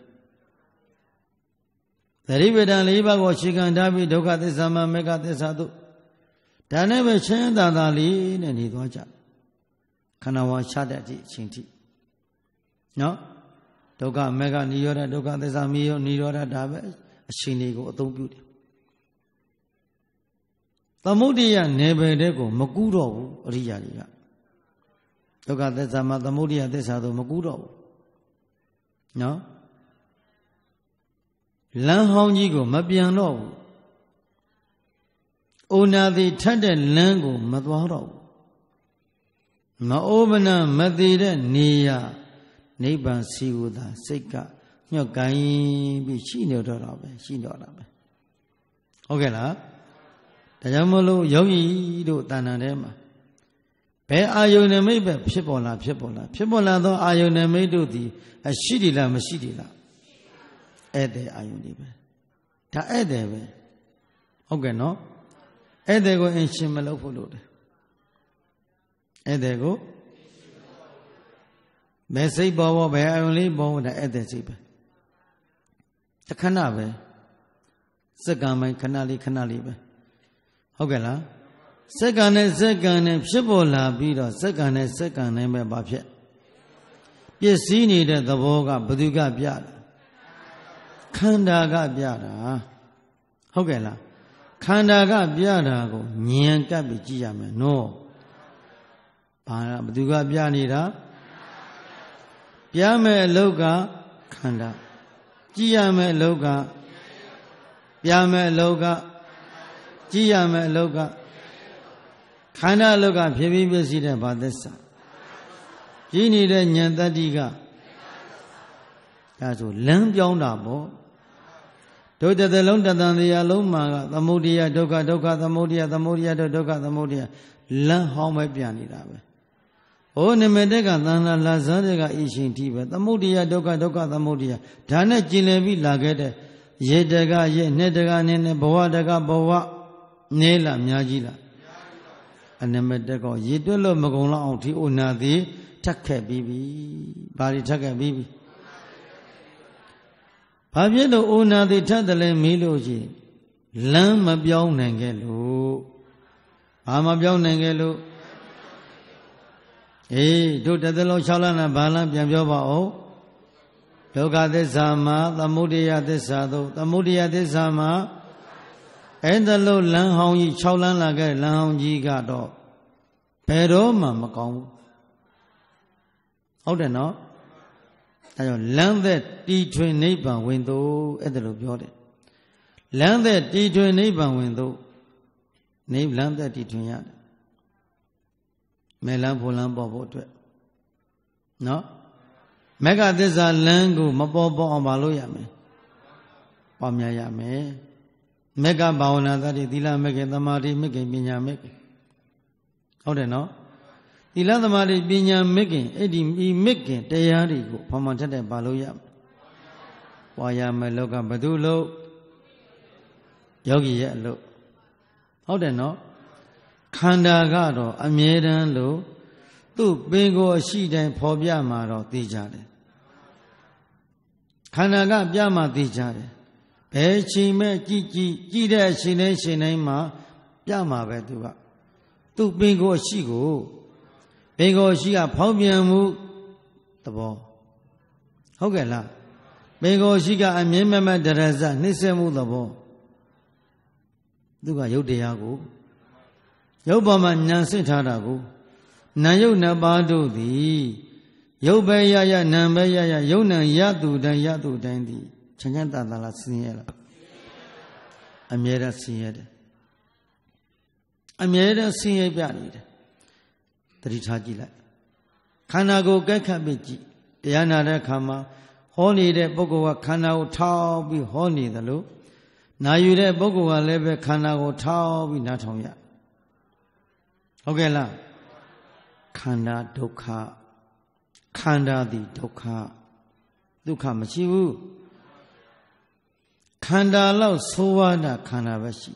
သတိပဋ္ဌာန်၄ပါးကိုအခြေခံထားပြီးဒုက္ခသစ္စာမှမေဃသစ္စာတို့ဒါနဲ့ပဲချမ်းသာသာလေးနဲ့နေသွားကြခန္ဓာဝါချတဲ့အထိအချိန်ထိနော်ဒုက္ခမေဃនិရောဓဒုက္ခသစ္စာမိရောនិရောဓဒါပဲအချိန်လေးကိုအသုံးပြုတယ်သမုဒိယနယ်ပယ်တဲ့ကိုမကူးတော့ဘူးအရိယာတွေကဒုက္ခသစ္စာမှာသမုဒိယသစ္စာတို့မကူးတော့ဘူးနော်လမ်းဟောင်းကြီးကိုမပြန်တော့ဘူးအိုနာသည်ထက်တဲ့လမ်းကိုမသွားတော့ဘူးမအိုးမနာမသေးတဲ့နေရနိဗ္ဗာန်စီဝသာစိတ်ကညှော့ကိုင်းပြီးရှိနေတော့တာပဲရှိတော့တာပဲဟုတ်ကဲ့လားဒါကြောင့်မလို့ယောဂီတို့တဏ္ဍာထဲမှာဘယ်အာယုန်နမိတ်ပဲဖြစ်ပေါ်လာဖြစ်ပေါ်လာဖြစ်ပေါ်လာသောအာယုန်နမိတ်တို့သည်အရှိတယ်လားမရှိတယ်လားဧည့်သည်အာယုန်တွေပဲဒါဧည့်သည်ပဲဟုတ်ကဲ့နော်ဧည့်သည်ကိုအင်ရှင်မလုပ်ဖို့လို့တယ်ဧည့်သည်ကိုဘယ်စိတ်ပေါ်ပေါ်ဘယ်အာယုန်လေးပေါ်ဒါဧည့်သည်စိတ်ပဲတခဏပဲစက္ကန့်ပိုင်းခဏလေးခဏလေးပဲဟုတ်ကဲ့လားစက္ကန့်နဲ့စက္ကန့်နဲ့ဖြစ်ပေါ်လာပြီးတော့စက္ကန့်နဲ့စက္ကန့်နဲ့ပဲဘာဖြစ်ပစ္စည်းနေတဲ့သဘောကဘယ်သူကပြတာခန္ဓာကပြတာဟုတ်ကဲ့လားခန္ဓာကပြတာကိုဉာဏ်ကပ်ပြီးကြည့်ရမယ်နော်ဘာဘယ်သူကပြနေတာပြမယ်အလုတ်ကခန္ဓာကြည့်ရမယ်အလုတ်ကပြမယ်အလုတ်ကကြည့်ရမယ်အလုတ်ကခန္ဓာအလုတ်ကဖြစ်ပြီးပြည့်စည်တဲ့ဘာသစ္စာကြည့်နေတဲ့ဉာဏ်တတ္တိကဒါဆိုလမ်းပြောင်းတာပေါ့ဒုတတလုံးတတန်တရားလုံးမှာကသမုဒိယဒုက္ခဒုက္ခသမုဒိယသမုဒိယဒုက္ခသမုဒိယလမ်းဟောင်းပဲပြန်နေတာပဲဟိုနိမိတ်ကသန္တာလာဇန်တွေကဤရှင်တိပဲသမုဒိယဒုက္ခဒုက္ခသမုဒိယဒါနဲ့ကျင်လည်ပြီးလာခဲ့တဲ့ရေတကရေနှစ်တကနဲ့နဲ့ဘဝတကဘဝနေလားအများကြီးလားအနမတကောရေတွက်လို့မကုံလောက်အောင်ဒီဥနာသည်ထက်ခဲ့ပြီးပြီဘာတွေထက်ခဲ့ပြီးပြီဘာဖြစ်လို့ဥနာသည်ထက်တယ်လဲမေးလို့ရှိရင်လမ်းမပြောင်းနိုင်ခဲ့လို့ဘာမပြောင်းနိုင်ခဲ့လို့အေးတို့တစ်သလုံး၆လနဲ့ဘာလမ်းပြန်ပြောပါဦးဒုက္ခသစ္စာမှာသမုဒယသစ္စာတို့သမုဒယသစ္စာမှာအဲ့ဒါလို့လမ်းဟောင်းကြီး၆လမ်းလာခဲ့လမ်းဟောင်းကြီးကတော့ဘယ်တော့မှမကောင်းဘူးဟုတ်တယ်နော်အဲကြောင့်လမ်းသက်တီထွင်နိဗ္ဗာန်ဝင်သို့အဲ့ဒါလို့ပြောတယ်လမ်းသက်တီထွင်နိဗ္ဗာန်ဝင်သို့နိဗ္ဗာန်သက်တီထွင်ရတယ်မဲလမ်းဖို့လမ်းပေါ်ဖို့အတွက်နော်မက္ခသစ္စာလမ်းကိုမပေါ်ပေါ်အောင်မလုပ်ရမယ်ပွားများရမယ်မက္ခဘာဝနာတတိသီလမက္ခသမာဓိမက္ခပညာမက္ခဟုတ်တယ်နော်သီလသမာဓိပညာမက္ခအဲ့ဒီဤမက္ခတရားတွေကိုဘာမှထက်တဲ့ဘာလို့ရမယ်ပွားရမယ်လောကဘသူလို့ယောဂီရဲ့အလုပ်ဟုတ်တယ်နော်ခန္ဓာကတော့အမြဲတမ်းလို့သူ့ပင်ကိုယ်အရှိတိုင်းဖော်ပြမှာတော့သိကြတယ်ခန္ဓာကပြမှသိကြတယ်ဘယ်ချိန်မဲ့ကြည်ကြည်ကြည်တဲ့အချိန်တိုင်းချိန်တိုင်းမှာပြမှာပဲသူကသူ့ပင်ကိုယ်အရှိကိုပင်ကိုယ်အရှိကဖောက်ပြန်မှုသဘောဟုတ်ကဲ့လားပင်ကိုယ်အရှိကအမြဲမမဲ့တရဇနှိမ့်ဆက်မှုသဘောသူကယုတ်တရားကိုရုပ်ပေါ်မှာဉာဏ်စစ်ထားတာကိုနာယုတ်နှစ်ပါးတို့သည်ရုပ်ပဲရရနာပဲရရယုတ်နံရသူတိုင်းရသူတိုင်းသည်ချမ်းချမ်းသာသာလားဆင်းရဲလားအမြဲတမ်းဆင်းရဲတယ်အမြဲတမ်းဆင်းရဲပြနေတယ်တတိထားကြည့်လိုက်ခန္ဓာကိုယ်ကြိုက်ခတ်ပြီးကြည့်တရားနာတဲ့အခါမှာဟောနေတဲ့ပုဂ္ဂိုလ်ကခန္ဓာကိုထောက်ပြီးဟောနေတယ်လို့နာယူတဲ့ပုဂ္ဂိုလ်ကလည်းပဲခန္ဓာကိုထောက်ပြီးနားထောင်ရဟုတ်ကဲ့လားခန္ဓာဒုက္ခခန္ဓာသည်ဒုက္ခဒုက္ခမရှိဘူးခန္ဓာလောက်ဆိုးဝါးတာခန္ဓာပဲရှိ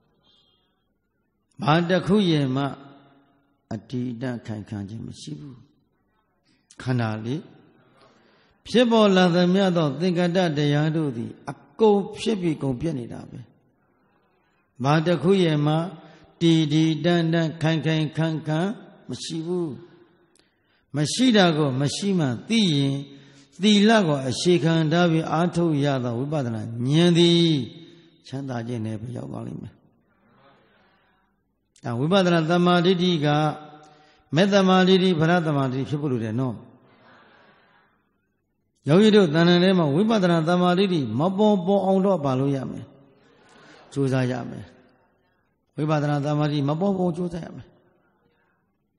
ဘာတစ်ခုရဲ့မှအတ္တိတခိုင်ခံခြင်းမရှိဘူးခန္ဓာလေးဖြစ်ပေါ်လာသမျှသောသင်္ကတတရားတို့သည်အကုန်ဖြစ်ပြီးကုန်ပြည့်နေတာပဲဘာတစ်ခုရဲ့မှတီတီတန်တန်ခိုင်ခိုင်ခန့်ခန့်မရှိဘူးမရှိတာကိုမရှိမှသိရင်သီလကိုအရှိခံထားပြီးအားထုတ်ရသောဝိပဿနာဉာဏ်သည်ချမ်းသာခြင်းနဲ့ပဲရောက်သွားလိမ့်မယ်အဲဝိပဿနာသမာဓိဋ္ဌိကမေတ္တမာဓိဋ္ဌိဗရသမာဓိဖြစ်ဖို့လိုတယ်နော်ယောဂီတို့တဏ္ဍာထဲမှာဝိပဿနာသမာဓိဋ္ဌိမပေါ်ပေါ်အောင်တော့ပါလို့ရမယ်ကြိုးစားရမယ်ဝိပဿနာသမာဓိမပေါ်ပေါ်ကြိုးစားရမယ်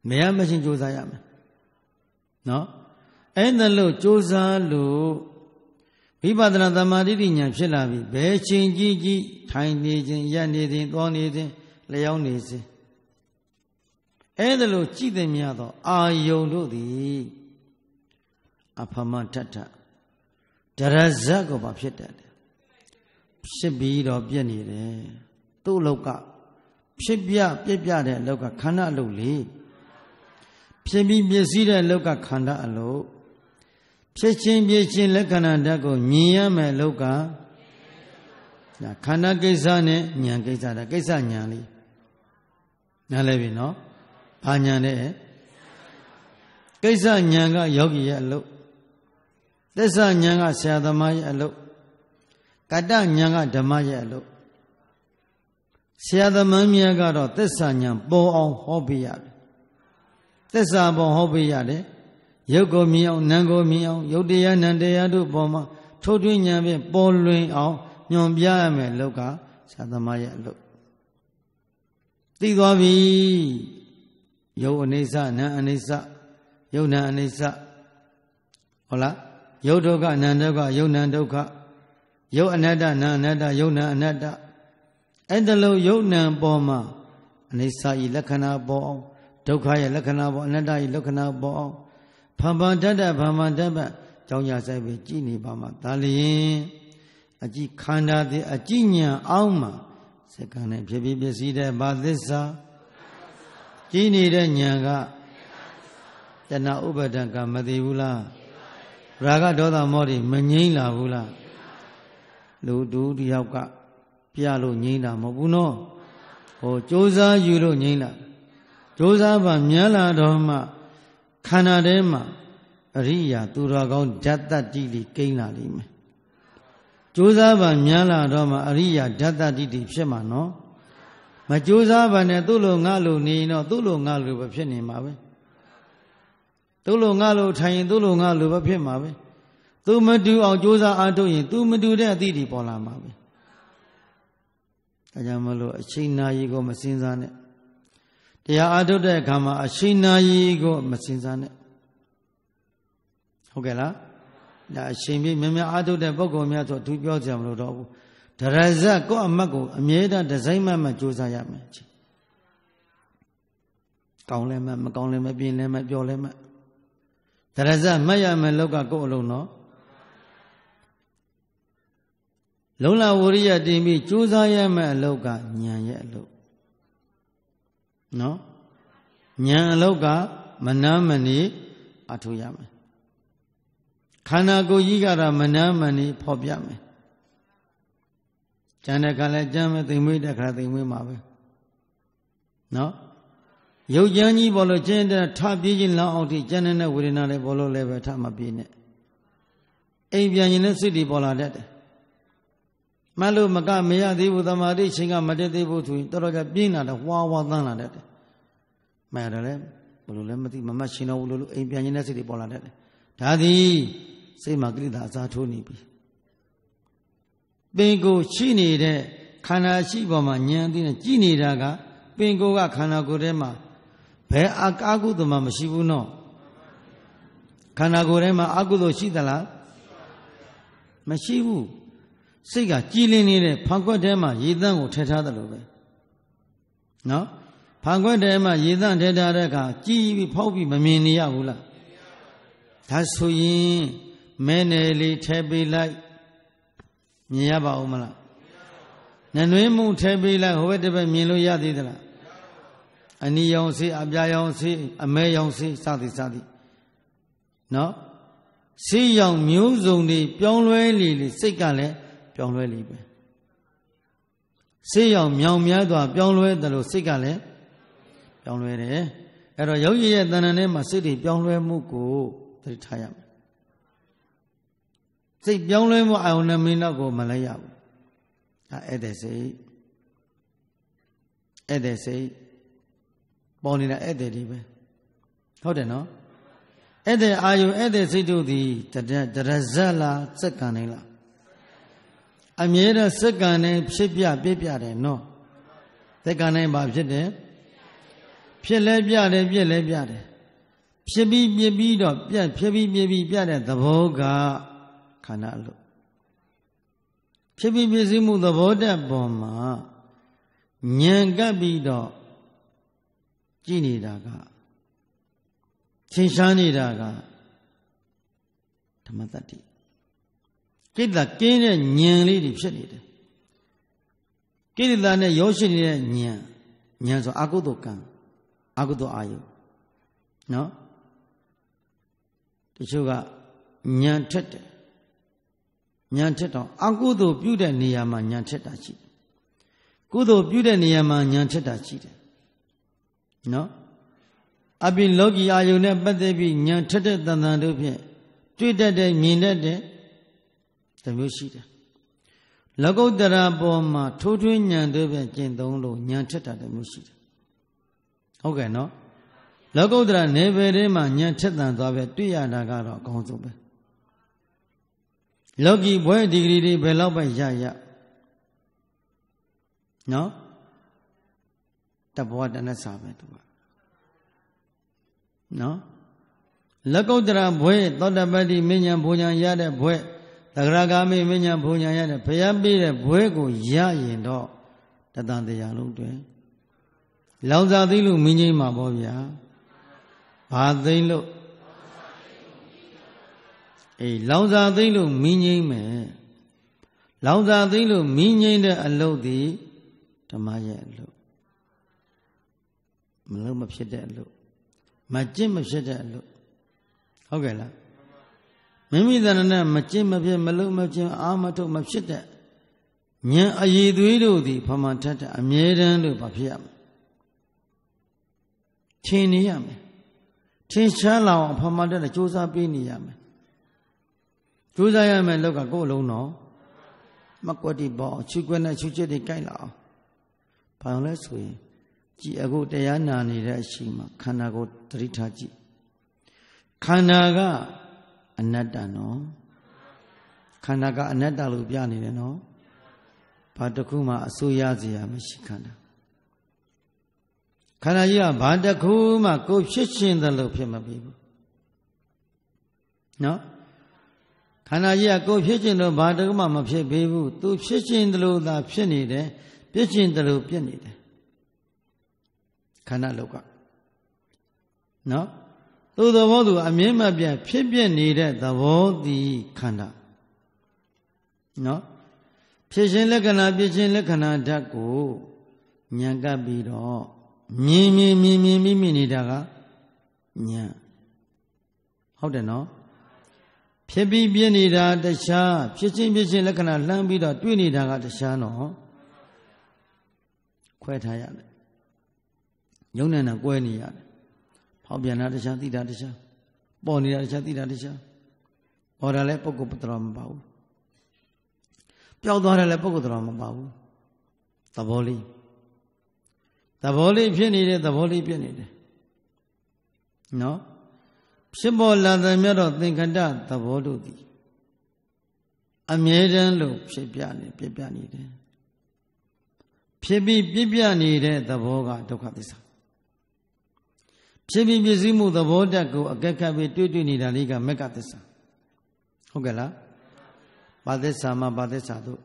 မရမချင်းကြိုးစားရမယ်နော်အဲ့ဒါလို့ကြိုးစားလို့ဝိပဿနာသမာဓိဉာဏ်ဖြစ်လာပြီဘယ်ချိန်ကြီးကြီးထိုင်နေခြင်းရပ်နေခြင်းသွားနေခြင်းလျောင်းနေခြင်းအဲ့ဒါလို့ကြည်သိမြသောအာယုံတို့သည်အဖမထထဒရဇတ်ကိုပါဖြစ်တတ်တယ်ဖြစ်ပြီးတော့ပြည့်နေတယ်သူ့လောက်ကဖြစ်ပြပြည့်ပြတဲ့လောက်ကခန္ဓာအလုပ်လေဖြစ်ပြီးပြည့်စည်တဲ့လောက်ကခန္ဓာအလုပ်ဖြစ်ချင်းပြည့်ချင်းလက္ခဏာဓာတ်ကိုမြင်ရမယ်လောက်ကခန္ဓာကိစ္စနဲ့ဉာဏ်ကိစ္စဒါကိစ္စဉာဏ်လေးနားလည်ပြီနော်ဘာဉာဏ်နဲ့ကိစ္စဉာဏ်ကယောဂီရဲ့အလုပ်သစ္စာဉာဏ်ကဆရာသမားရဲ့အလုပ်ကတ္တဉာဏ်ကဓမ္မရဲ့အလုပ်ဆရာသမားများကတော့သစ္စာဉာဏ်ပေါ်အောင်ဟောပေးရတယ်သစ္စာပေါ်ဟောပေးရတယ်ရုပ်ကိုမြင်အောင်နာမ်ကိုမြင်အောင်ယုတ်တရားနံတရားတို့ပေါ်မှာထိုးထွင်းဉာဏ်ဖြင့်ပေါ်လွင်အောင်ညွန်ပြရမယ်လောက်ကဆရာသမားရဲ့အလုပ်သိသွားပြီယုတ်အနိစ္စနာမ်အနိစ္စယုတ်နာမ်အနိစ္စဟုတ်လားယုတ်ဒုက္ခနာမ်ဒုက္ခယုတ်နာမ်ဒုက္ခယုတ်အနတ္တနာမ်အနတ္တယုတ်နာမ်အနတ္တအဲ့ဒါလို့ယုတ်နာမ်ပေါ်မှာအနိစ္စဤလက္ခဏာပေါ်အောင်ဒုက္ခရဲ့လက္ခဏာပေါ်အနတ္တဤလက္ခဏာပေါ်အောင်ဖန်ဖန်တတ်တတ်ဖန်ဖန်တတ်တတ်ကြောင်းရဆိုင်ပဲကြည်နေပါမှာဒါလျင်အကြည့်ခန္ဓာသည်အကြည့်ဉာဏ်အောင်းမှာစက္ကန့်နဲ့ဖြစ်ဖြစ်ပြည့်စည်တဲ့ဘာသစ္စာကြည်နေတဲ့ဉာဏ်ကတဏှာဥပါဒံကမသိဘူးလားရာဂဒေါသမောဟိမငြိမ့်လာဘူးလားလူတူတယောက်ကပြလို့ငြိမ့်တာမဟုတ်ဘူးနော်ဟိုကြိုးစားယူလို့ငြိမ့်လာကြိုးစားပါမြန်လာတော့မှခန္ဓာထဲမှာအရိယာသူတော်ကောင်းဓာတ်တတိလိကိန်းလာလိမ့်မယ်ကြိုးစားပါမြန်လာတော့မှအရိယာဓာတ်တတိတိဖြစ်မှာနော်မကြိုးစားပါနဲ့သူ့လိုငါလိုနေတော့သူ့လိုငါလိုပဲဖြစ်နေမှာပဲသူ့လိုငါလိုထိုင်ရင်သူ့လိုငါလိုပဲဖြစ်မှာပဲသူမတူအောင်ကြိုးစားအားထုတ်ရင်သူမတူတဲ့အသည့်တွေပေါ်လာမှာပဲအဲကြောင့်မလို့အချိန်နာရီကိုမစင်စားနဲ့တရားအားထုတ်တဲ့အခါမှာအချိန်နာရီကိုမစင်စားနဲ့ဟုတ်ကဲ့လားဒါအချိန်ပြည့်များများအားထုတ်တဲ့ပုဂ္ဂိုလ်များဆိုသူပြောကြမလို့တော့ဘူးဒရဇတ်ကိုအမတ်ကိုအမြဲတမ်းဒီဇိုင်းမှတ်မှကြိုးစားရမယ်ကောင်းလဲမှမကောင်းလဲမပြင်းလဲမပြောလဲမှဒရဇတ်မှတ်ရမယ်လောက်ကကိုယ်အလုံးနော်လုံလဝရိယတင်ပြီးကြိုးစားရမယ်အလောက်ကဉာဏ်ရဲ့အလုပ်နော်ဉာဏ်အလောက်ကမနာမနေအထူရမယ်ခန္ဓာကိုယ်ကြီးကတော့မနာမနေဖော်ပြမယ်ကျန်တဲ့ခါလဲကျမ်းမယ်သိမ်မွေးတဲ့ခါသိမ်မွေးမှာပဲနော်ရုပ်ကြမ်းကြီးဘောလို့ကျင်းတဲ့ထပြေးခြင်းလောက်အောင်ထိကျန်တဲ့ဝေဒနာလည်းဘောလို့လည်းပဲထမပြေးနဲ့အိမ်ပြန်ရင်လည်းစိတ်တွေပေါ်လာတတ်တယ်မလို့မကမရသေးဘူးသမာဓိချိန်ကမတက်သေးဘူးဆိုရင်တော်တော်ကြပြင်းလာတယ်ဝါဝါသန်းလာတတ်တယ်မှန်တယ်လေဘယ်လိုလဲမသိမမရှင်တော့ဘူးလို့အိမ်ပြန်ရင်လည်းစိတ်တွေပေါ်လာတတ်တယ်ဒါသည်စိတ်မှာကိလေသာအစားထိုးနေပြီပင်ကိုရှိနေတဲ့ခန္ဓာရှိပေါ်မှာဉာဏ်သိနေကြည်နေတာကပင်ကိုကခန္ဓာကိုယ်ထဲမှာဘယ်အကာကုသမှမရှိဘူးနော်ခန္ဓာကိုယ်ထဲမှာအကုသိုလ်ရှိသလားမရှိဘူးစိတ်ကကြည်လင်နေတဲ့ဖန်ခွက်ထဲမှာရေသန့်ကိုထည့်ထားတယ်လို့ပဲနော်ဖန်ခွက်ထဲမှာရေသန့်ထည့်ထားတဲ့အခါကြည်ပြီးဖောက်ပြီးမမြင်နေရဘူးလားဒါဆိုရင်မဲနယ်လေးထည့်ပေးလိုက်မြင်ရပါဦးမလားနနွေးမှုထည့်ပေးလိုက်ဟိုဘက်တစ်ဘက်မြင်လို့ရသေးသလားအနီရောင်စေးအပြာရောင်စေးအမဲရောင်စေးစသည်စသည်နော်စေးရောင်မျိုးစုံတွေပြောင်းလဲလေလေစိတ်ကလည်းပြောင်းလဲလေပဲစေးရောင်မြောင်များစွာပြောင်းလဲတယ်လို့စိတ်ကလည်းပြောင်းလဲတယ်အဲ့တော့ယောဂီရဲ့တဏ္ဍာထဲမှာစိတ်တွေပြောင်းလဲမှုကိုသတိထားရမယ်စိတ်ပြောင်းလဲမှုအာယုန်နဲ့မင်းတော့ကိုမလိုက်ရဘူးအဲအဲ့တဲ့စိတ်အဲ့တဲ့စိတ်ပေါ်နေတာအဲ့တဲ့ဒီပဲဟုတ်တယ်နော်အဲ့တဲ့အာယုန်အဲ့တဲ့စိတ်တို့သည်တရတရဇတ်လားစက္ကန့်နေလားအမြဲတမ်းစက္ကန့်နဲ့ဖြစ်ပြပြပြတယ်နော်စက္ကန့်နဲ့ဘာဖြစ်တယ်ဖြစ်လဲပြတယ်ပြက်လဲပြတယ်ဖြစ်ပြီးပြက်ပြီးတော့ပြက်ဖြစ်ပြီးပြက်ပြီးပြတဲ့သဘောကခန္ဓာအလုပ်ဖြစ်ပြီးပြည့်စုံမှုသဘောတတ်ပေါ်မှာဉာဏ်ကပ်ပြီးတော့ကြည့်နေတာကသင်ရှားနေတာကဓမ္မတတ္တိကိလေသာကင်းတဲ့ဉာဏ်လေးတွေဖြစ်နေတယ်ကိလေသာနဲ့ရောရှိနေတဲ့ဉာဏ်ဉာဏ်ဆိုအကုသိုလ်ကံအကုသိုလ်အာယုနော်တချို့ကဉာဏ်ထက်တယ်ဉာဏ်ထက်တော့အကုသိုလ်ပြုတဲ့နေရာမှာဉာဏ်ထက်တာရှိတယ်ကုသိုလ်ပြုတဲ့နေရာမှာဉာဏ်ထက်တာရှိတယ်နော်အပိလောကီအာယုနဲ့ပတ်သက်ပြီးဉာဏ်ထက်တဲ့တန်တန်တို့ဖြင့်တွေ့တတ်တဲ့မြင်တတ်တဲ့တမျိုးရှိတယ်လောကုတ္တရာပေါ်မှာထိုးထွင်းဉာဏ်တို့ဖြင့်ကျင့်သုံးလို့ဉာဏ်ထက်တာတမျိုးရှိတယ်ဟုတ်ကဲ့နော်လောကုတ္တရာနေပယ်ထဲမှာဉာဏ်ထက်တန်သွားပဲတွေ့ရတာကတော့အကောင်းဆုံးပဲလောကီဘွဲဒီဂရီတွေဘယ်လောက်ပဲရရနော်တဘောတနဆာပဲသူကနော်လကုတ္တရာဘွဲသောတပတ္တိမဉ္ဇဉ်ဘုံညာရတဲ့ဘွဲသဂရဂါမိမဉ္ဇဉ်ဘုံညာရတဲ့ဘုရားပေးတဲ့ဘွဲကိုရရင်တော့တတန်တရားလုံးတွင်လောင်စာသိလို့မင်းကြီးမှာပေါ့ဗျာဘာသိလို့အေးလောင်စာသိလို့မင်းကြီးမယ်လောင်စာသိလို့မင်းကြီးတဲ့အလုပ်ဒီဓမ္မရဲ့အလုပ်မလုံးမဖြစ်တဲ့အလုပ်မကျင့်မဖြစ်တဲ့အလုပ်ဟုတ်ကဲ့လားမိမိသဏ္ဍာန်မကျင့်မဖြစ်မလုံးမဖြစ်အာမထုတ်မဖြစ်တဲ့ဉာဏ်အရည်သွေးတို့သည်ဖမှန်ထက်တဲ့အမြဲတမ်းလို့ဘာဖြစ်ရမလဲထင်နေရမယ်ထင်ရှားလာအောင်ဖမှန်ထက်တဲ့စ조사ပေးနေရမယ်စ조사ရမယ်လောက်ကကိုယ်လုံးတော့မကွက်တိပေါ့ချွေကွက်နဲ့ချွေချက်တွေကြိုက်လာအောင်ဘာလို့လဲဆိုရင်ကြည်အခုတရားနာနေတဲ့အချိန်မှာခန္ဓာကိုသတိထားကြည့်ခန္ဓာကအနတ္တနော်ခန္ဓာကအနတ္တလို့ပြနေတယ်နော်ဘာတစ်ခုမှအစိုးရစရာမရှိခန္ဓာခန္ဓာကြီးကဘာတစ်ခုမှကိုယ်ဖြစ်ရှင်တယ်လို့ဖြစ်မပြီးဘူးနော်ခန္ဓာကြီးကကိုယ်ဖြစ်ရှင်လို့ဘာတစ်ခုမှမဖြစ်ပြီးဘူးသူဖြစ်ရှင်တယ်လို့သာဖြစ်နေတယ်ပြစ်ရှင်တယ်လို့ပြစ်နေတယ်ခန္ဓာလောကနော်သူ့သဘောသူအမြင်မပြတ်ဖြစ်ပြနေတဲ့သဘောသည်ခန္ဓာနော်ဖြစ်ခြင်းလက္ခဏာပြခြင်းလက္ခဏာဓာတ်ကိုဉာဏ်ကပ်ပြီးတော့မြင်မြင်မြင်မြင်မိမိနေတာကဉာဏ်ဟုတ်တယ်နော်ဖြစ်ပြီးပြနေတာတခြားဖြစ်ခြင်းပြခြင်းလက္ခဏာလှမ်းပြီးတော့တွေ့နေတာကတခြားနော်ခွဲထားရတယ်ညုံနဲ့နဲ့ကွဲနေရတယ်ဖောက်ပြန်တာတခြားသိတာတခြားပေါ်နေတာတခြားသိတာတခြားပေါ်တာလည်းပုဂ္ဂိုလ်ပတ္တရောမပါဘူးပျောက်သွားတယ်လည်းပုဂ္ဂိုလ်တော်မပါဘူးသဘောလေးသဘောလေးဖြစ်နေတဲ့သဘောလေးဖြစ်နေတယ်နော်ဖြစ်ပေါ်လာတဲ့မြတ်တော့သင်္ခတသဘောတို့သည်အမြဲတမ်းလို့ဖြစ်ပြနေပြပြနေတယ်ဖြစ်ပြီးပြပြနေတဲ့သဘောကဒုက္ခသစ္စာဖြစ်ပြီးပြည့်စုံမှုသဘောတတ်ကိုအကဲခတ်ပြီးတွေ့တွေ့နေတာလေးကမက္ခသစ္စာဟုတ်ကဲ့လားဘာသစ္စာမှာဘာသစ္စာတို့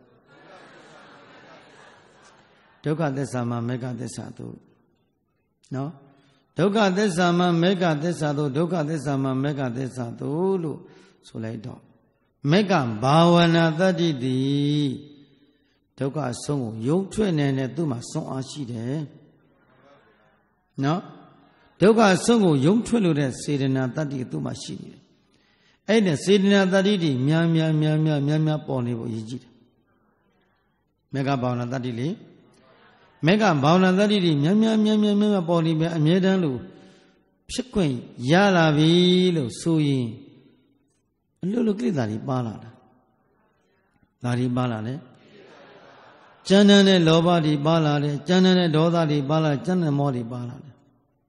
ဒုက္ခသစ္စာမှာမက္ခသစ္စာတို့နော်ဒုက္ခသစ္စာမှာမက္ခသစ္စာတို့ဒုက္ခသစ္စာမှာမက္ခသစ္စာတို့လို့ဆိုလိုက်တော့မက္ခဘာဝနာတတ္တိတိဒုက္ခအဆုံးကိုယုံထွက်နေတဲ့သူ့မှာစွန့်အားရှိတယ်နော်ဒုက္ခအဆုံးကိုယုံထွက်လို့တဲ့စေတနာတတ္တိသူ့မှာရှိနေတယ်အဲ့ဒါစေတနာတတ္တိတွေများများများများများများပေါ်နေဖို့အရေးကြီးတယ်မေဃဘာဝနာတတ္တိလေမေဃဘာဝနာတတ္တိတွေများများများများများပေါ်နေပြီအမြဲတမ်းလို့ဖြစ်ခွင့်ရလာပြီလို့ဆိုရင်အလိုလိုကိလေသာတွေပါလာတာဒါတွေပါလာတယ်ကျမ်းတဲ့လောဘတွေပါလာတယ်ကျမ်းတဲ့ဒေါသတွေပါလာကျမ်းတဲ့မောတွေပါလာတယ်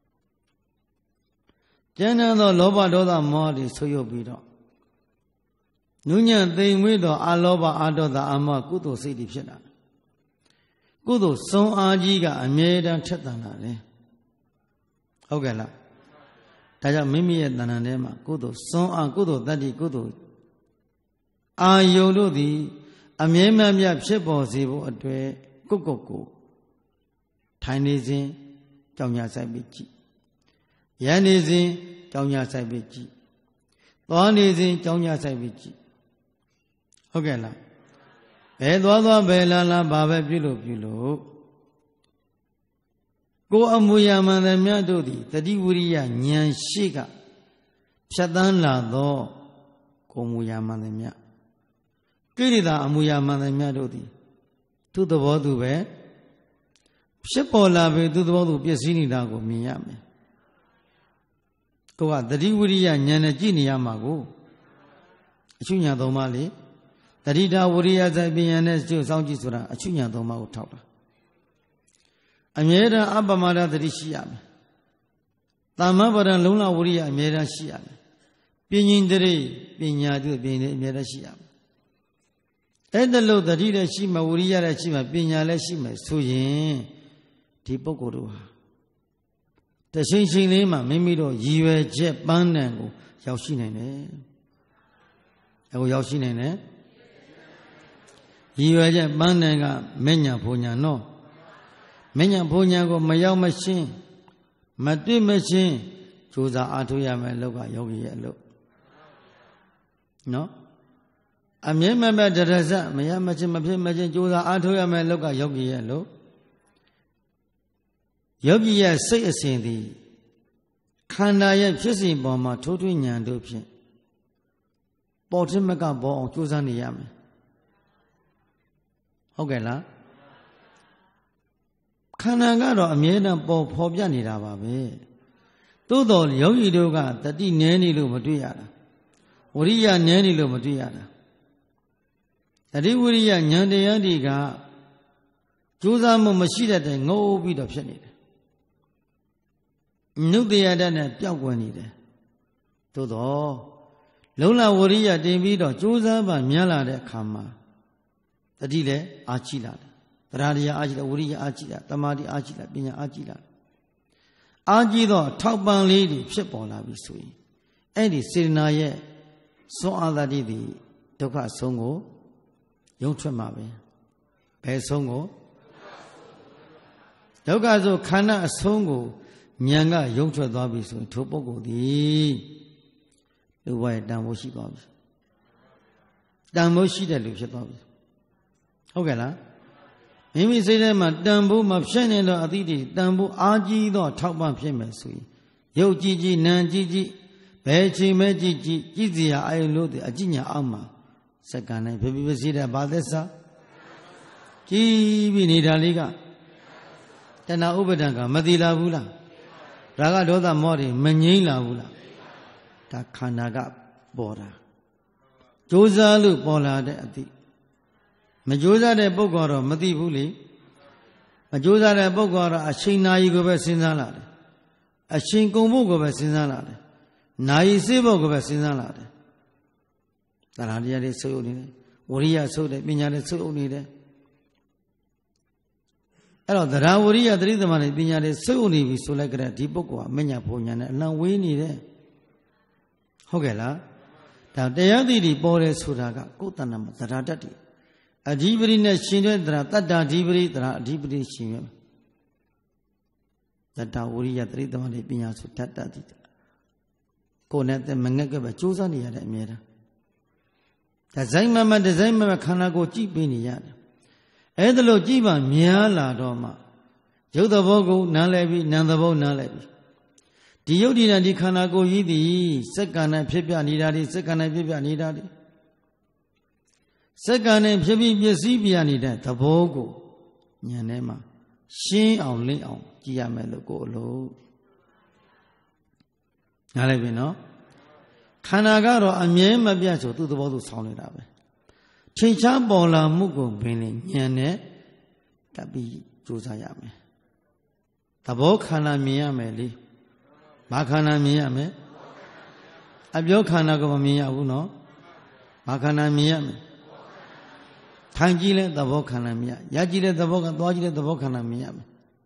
ကျမ်းသောလောဘဒေါသမောတွေဆွေးရုပ်ပြီးတော့နုညံ့သိမ်မွေ့သောအာလောဘအာဒေါသအာမောကုသိုလ်စိတ်တွေဖြစ်လာတယ်ကုသိုလ်စွန်အားကြီးကအမြဲတမ်းထက်သန်လာတယ်ဟုတ်ကဲ့လားဒါကြောင့်မိမိရဲ့တဏ္ဍာထဲမှာကုသိုလ်စွမ်းအားကုသိုလ်တတ္တိကုသိုလ်အာယုန်တို့သည်အမြဲမှန်မြတ်ဖြစ်ပေါ်စေဖို့အတွက်ကုတ်ကုတ်ကိုထိုင်နေစဉ်ကြောင်ညာဆိုင်ပြီးကြည့်ရန်နေစဉ်ကြောင်ညာဆိုင်ပြီးကြည့်သွားနေစဉ်ကြောင်ညာဆိုင်ပြီးကြည့်ဟုတ်ကဲ့လားဘယ်သွားသွားဘယ်လာလာဘာပဲပြုလို့ပြုလို့ကိုယ်အမူအရာမှန်သမျှတို့သည်တတိဝိရိယဉာဏ်ရှိကဖြတ်တန်းလာသောကိုယ်မူအရာမှန်သမျှကိရိတာအမူအရာမှန်သမျှတို့သည်သူ့သဘောသူပဲဖြစ်ပေါ်လာပြီသူ့သဘောသူပြည့်စည်နေတာကိုမြင်ရမယ်ကိုကတတိဝိရိယဉာဏ်နဲ့ကြည့်နေရမှာကိုအချုပ်ညာသုံးပါးလေတတိတာဝိရိယဇပညာနဲ့ကျုပ်စောင့်ကြည့်ဆိုတာအချုပ်ညာသုံးပါးကိုထောက်တာအမြဲတမ်းအပမဒတတိရှိရမယ်တမ္မပဒံလုံးလဝိရိယအမြဲတမ်းရှိရမယ်ပညာတရိပညာတို့ပညာအမြဲတမ်းရှိရမယ်အဲ့ဒါလို့တတိလည်းရှိမှဝိရိယလည်းရှိမှပညာလည်းရှိမှဆိုရင်ဒီပုဂ္ဂိုလ်တို့ဟာတချိန်ချိန်လေးမှမိမိတို့ရည်ရွယ်ချက်ပန်းတန်ကိုရောက်ရှိနိုင်တယ်အခုရောက်ရှိနိုင်တယ်ရည်ရွယ်ချက်ပန်းတန်ကမဉ္ဇဏ်ဘုံညာနော်မဉ္ဇဏ်ဘုံညာကိုမရောက်မရှင်းမတွေ့မချင်းကြိုးစားအားထုတ်ရမယ်လောကယောဂီရဲ့အလုပ်နော်အမြဲမမဲ့တရဇမရမချင်းမဖြစ်မချင်းကြိုးစားအားထုတ်ရမယ်လောကယောဂီရဲ့အလုပ်ယောဂီရဲ့စိတ်အစဉ်သည်ခန္ဓာရဲ့ဖြစ်စဉ်ပေါ်မှာထိုးထွင်းဉာဏ်တို့ဖြင့်ပေါ်ထမကပေါ်အောင်ကြိုးစားနေရမယ်ဟုတ်ကဲ့လားခန္ဓာကတော့အမြဲတမ်းပေါ်ဖော်ပြနေတာပါပဲသို့တော်ယောဂီတို့ကတတိနည်းနေလို့မတွေ့ရတာဝိရိယနည်းနေလို့မတွေ့ရတာတတိဝိရိယဉာဏ်တရားတွေကကြိုးစားမှုမရှိတဲ့တိုင်ငိုးပြီးတော့ဖြစ်နေတယ်နုတ္တယတနဲ့ပျောက်ကွယ်နေတယ်သို့တော်လုံလဝိရိယတင်ပြီးတော့ကြိုးစားပါများလာတဲ့အခါမှာတတိလည်းအားကြီးလာတယ်တရားတရားအားကြီးလာဝိရိယအားကြီးလာတမာတိအားကြီးလာပညာအားကြီးလာအားကြီးတော့ထောက်ပံ့လေးတွေဖြစ်ပေါ်လာပြီဆိုရင်အဲ့ဒီစေတနာရဲ့စွမ်းအားသတိတွေဒုက္ခဆုံးကိုရုံထွက်မှာပဲဘယ်ဆုံးကိုဒုက္ခဆိုခန္ဓာအဆုံးကိုဉာဏ်ကရုံထွက်သွားပြီဆိုရင်ထိုပုဂ္ဂိုလ်သည်လူဘဝရဲ့တန်ဖိုးရှိသွားပြီတန်ဖိုးရှိတဲ့လူဖြစ်သွားပြီဟုတ်ကဲ့လားမိမိစိတ်ထဲမှာတန်ဖိုးမဖြစ်နေတော့အသည့်တည်းတန်ဖိုးအားကြီးတော့ထောက်ပံ့ဖြစ်မယ်ဆိုရင်ရုပ်ကြည်ကြည်နာမ်ကြည်ကြည်ဘယ်ချိန်မဲကြည်ကြည်ကြည်စရာအယုလို့တဲ့အကြည်ညာအောက်မှာစက္ကန့်တိုင်းဖြစ်ဖြစ်စီတဲ့ဘာသစ္စာကြည်ပြီးနေတာလေးကတဏှာဥပဒံကမသိလာဘူးလားရာဂဒေါသမောဟတွေမငြိမ့်လာဘူးလားဒါခန္ဓာကပေါ်တာကြိုးစားလို့ပေါ်လာတဲ့အသည့်မကြိုးစားတဲ့ပုဂ္ဂိုလ်တော့မသိဘူးလေမကြိုးစားတဲ့ပုဂ္ဂိုလ်ကတော့အချိန်နာရီကိုပဲစဉ်းစားလာတယ်အချိန်ကုန်ဖို့ကိုပဲစဉ်းစားလာတယ်နာရီစေးဖို့ကိုပဲစဉ်းစားလာတယ်တရားတရားတွေဆုပ်ယုပ်နေတယ်ဝိရိယဆုပ်တယ်ပညာတွေဆုပ်ယုပ်နေတယ်အဲ့တော့တရားဝိရိယသတိသမารတွေပညာတွေဆုပ်ယုပ်နေပြီဆိုလိုက်ကြတဲ့ဒီပုဂ္ဂိုလ်ကမဉ္ဇဏ်ဘုံညာနဲ့အလံဝေးနေတယ်ဟုတ်ကဲ့လားဒါတရားသိတိပေါ်တယ်ဆိုတာကကိုယ်တဏ္ဍမှာတရားတတ်တယ်အဓိပတိနဲ့ရှင်တဲ့တရားတတ္တာဓိပတိတရားအဓိပတိရှင်ရမယ်တတ္တဝိရိယသတိသမารတွေပညာဆိုတတ်တတ်တယ်ကိုယ်နဲ့မငက်ကပဲစူးစမ်းနေရတဲ့အမြဲတမ်းဒီဇိုင်းမမဒီဇိုင်းမမခန္ဓာကိုကြည့်ပေးနေရတယ်အဲ့ဒါလို့ကြည့်ပါများလာတော့မှရုပ်သဘောကိုနားလည်ပြီးနာမ်သဘောနားလည်ပြီးဒီယုတ်ဒီနာဒီခန္ဓာကိုယ်ကြီးသည်စက္ကန့်နဲ့ဖြစ်ပြနေတာဒီစက္ကန့်နဲ့ဖြစ်ပြနေတာဒီစက္ကန့်နဲ့ဖြစ်ပြီးပစ္စည်းပြနေတဲ့သဘောကိုဉာဏ်ထဲမှာရှင်းအောင်လင်းအောင်ကြည့်ရမယ်လို့ကိုယ်အလို့နားလည်ပြီနော်ခန္ဓာကတော့အမြဲမပြတ်ဆိုသူ့သဘောသူဆောင်းနေတာပဲထင်ရှားပေါ်လာမှုကိုပင်ဉာဏ်နဲ့တပ်ပြီးကြိုးစားရမယ်သဘောခန္ဓာမြင်ရမယ်လေဘာခန္ဓာမြင်ရမယ်အပြောခန္ဓာကိုမမြင်ရဘူးနော်ဘာခန္ဓာမြင်ရမယ်ထိုင်ကြည့်လဲသဘောခန္ဓာမြင်ရရကြည့်လဲသဘောကသွားကြည့်လဲသဘောခန္ဓာမြင်ရမယ်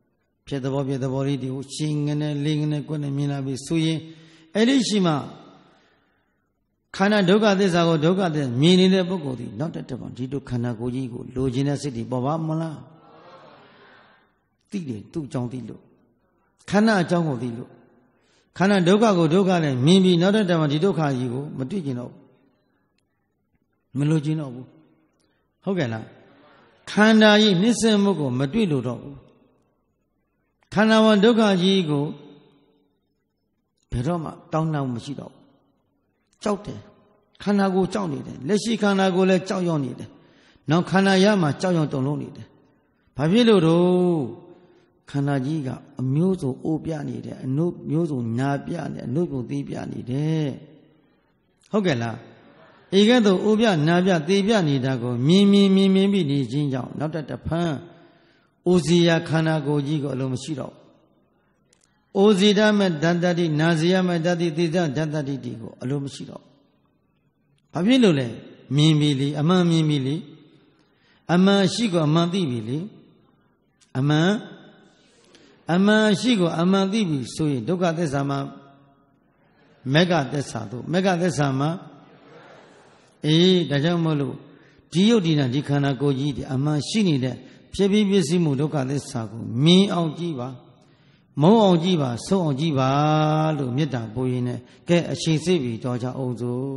ဖြစ်တဲ့ဘောဖြစ်တဲ့ဘောလေးတွေကိုရှင်ငနဲ့လင်းငနဲ့ကိုယ်နဲ့မြင်လာပြီးဆိုရင်အဲ့ဒီရှိမှခန္ဓာဒုက္ခသစ္စာကိုဒုက္ခသစ္စာမြင်နေတဲ့ပုဂ္ဂိုလ်ဒီနောက်တစ်တက်ပေါ့ဒီတို့ခန္ဓာကိုယ်ကြီးကိုလိုချင်တဲ့စိတ်တွေပေါ်ပါမလားသိတယ်သူ့အကြောင်းသိလို့ခန္ဓာအကြောင်းကိုသိလို့ခန္ဓာဒုက္ခကိုဒုက္ခနဲ့မြင်ပြီးနောက်တစ်တက်မှာဒီဒုက္ခကြီးကိုမတွေ့ကျင်တော့မလိုချင်တော့ဘူးဟုတ်ကဲ့လားခန္ဓာကြီးနှိစ္စမှုကိုမတွေ့လို့တော့ဘူးခန္ဓာဝဒုက္ခကြီးကိုဘယ်တော့မှတောင်းတမရှိတော့ဘူးကြောက်တယ်ခန္ဓာကိုကြောက်နေတယ်လက်ရှိခန္ဓာကိုလည်းကြောက်ရွံ့နေတယ်နောက်ခန္ဓာရမှာကြောက်ရွံ့တုန်လုံးနေတယ်ဘာဖြစ်လို့တော့ခန္ဓာကြီးကအမျိုးစုံအိုးပြနေတယ်အနုမျိုးစုံညာပြနေအနုပြုံသေးပြနေတယ်ဟုတ်ကဲ့လားဧကဲ့သို့အိုးပြနာပြသေးပြနေတာကိုမြင်မြင်မြင်မြင်ပြီးနေခြင်းကြောင့်နောက်တစ်တဖန်အိုဇီယာခန္ဓာကိုယ်ကြီးကိုအလိုမရှိတော့အိုဇီဒမဒတ္တတိနာဇီယမဒတ္တိသေဇဒတ္တတိကိုအလိုမရှိတော့ဘာဖြစ်လို့လဲမြင်ပြီလေအမှန်မြင်ပြီလေအမှန်ရှိကိုအမှန်သိပြီလေအမှန်အမှန်ရှိကိုအမှန်သိပြီဆိုရင်ဒုက္ခသစ္စာမှာမေဃသစ္စာတို့မေဃသစ္စာမှာအေးဒါကြောင့်မို့လို့ဒီယုတ်ဒီနာဒီခန္ဓာကိုယ်ကြီးဒီအမှန်ရှိနေတဲ့ဖြစ်ပြီးပြည့်စုံမှုဒုက္ခသစ္စာကိုမြင်အောင်ကြည့်ပါမုန်းအောင်ကြည့်ပါဆုံးအောင်ကြည့်ပါလို့မေတ္တာပို့ရင်းနဲ့ကဲအချိန်စိတ်ပြီးတော်ကြအောင်စို့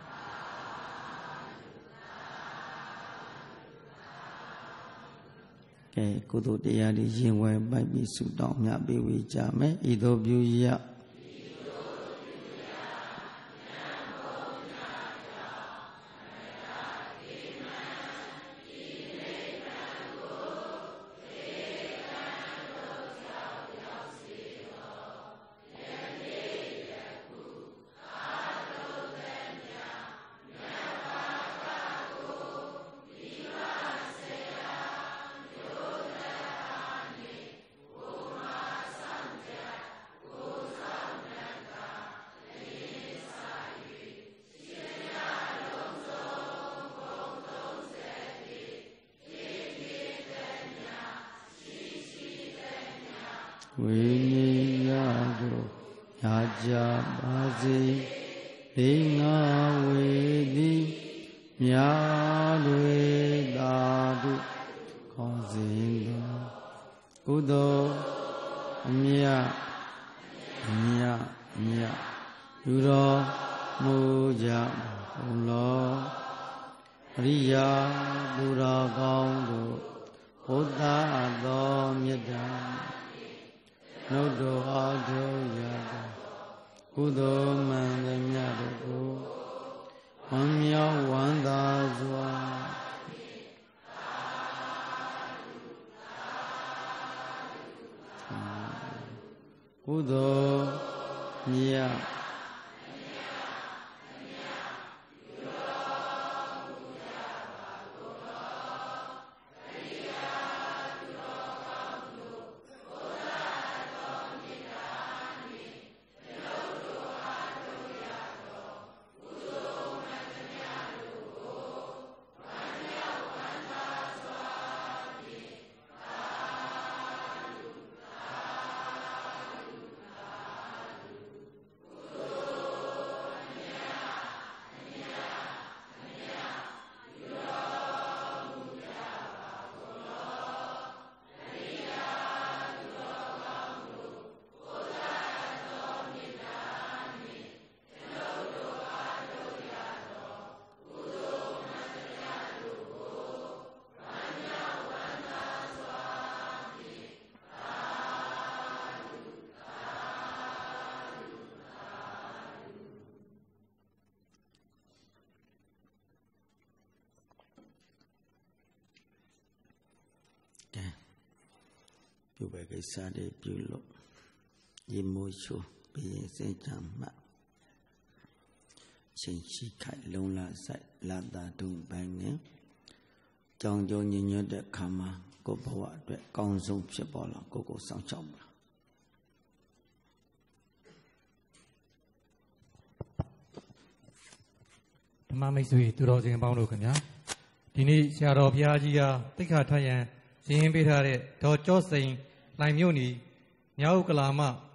ကဲကုသိုလ်တရားတွေရင်ဝယ်ပိုက်ပြီးဆုတောင်းမြတ်ပေးဝေကြမယ်ဤသို့ပြုရဝိနိယကိုရာဇာပါစေလိင္ဃဝေတိမြာတွေသာတုခေါ်စဉ်သောကုသိုလ်အမြတ်အမြတ်အမြတ်ယူတော်မူကြဘုံလောအရိယာသူတော်ကောင်းတို့ဘုဒ္ဓသောမြတ်တာနှုတ်တော်အားထုတ်ရသောကုသိုလ်မှန်သမျှတို့ကိုဝမ်းမြောက်ဝမ်းသာစွာကုသိုလ်မြတ်ပြုပဲကိစ္စတွေပြုလို့ရေမိုးချိုးပြီးရင်စိတ်ချမှတ်ချိန်ရှိခိုင်လုံလဆိုင်လာတာတုံပိုင်းနဲ့ကြောင်ကြုံညညွတ်တဲ့ခါမှာကိုယ်ဘဝအတွက်ကောင်းဆုံးဖြစ်ပေါ်လာကိုယ်ကိုစောင့်ရှောက်ပါဓမ္မမိတ်ဆွေသူတော်စင်ပေါင်းတို့ခင်ဗျာဒီနေ့ဆရာတော်ဘုရားကြီးကတိက္ခာထယံဇင်းပေးထားတဲ့ဒေါ်ကျော့စိန်လိုင်မြို့နီမြောက်ကလာမ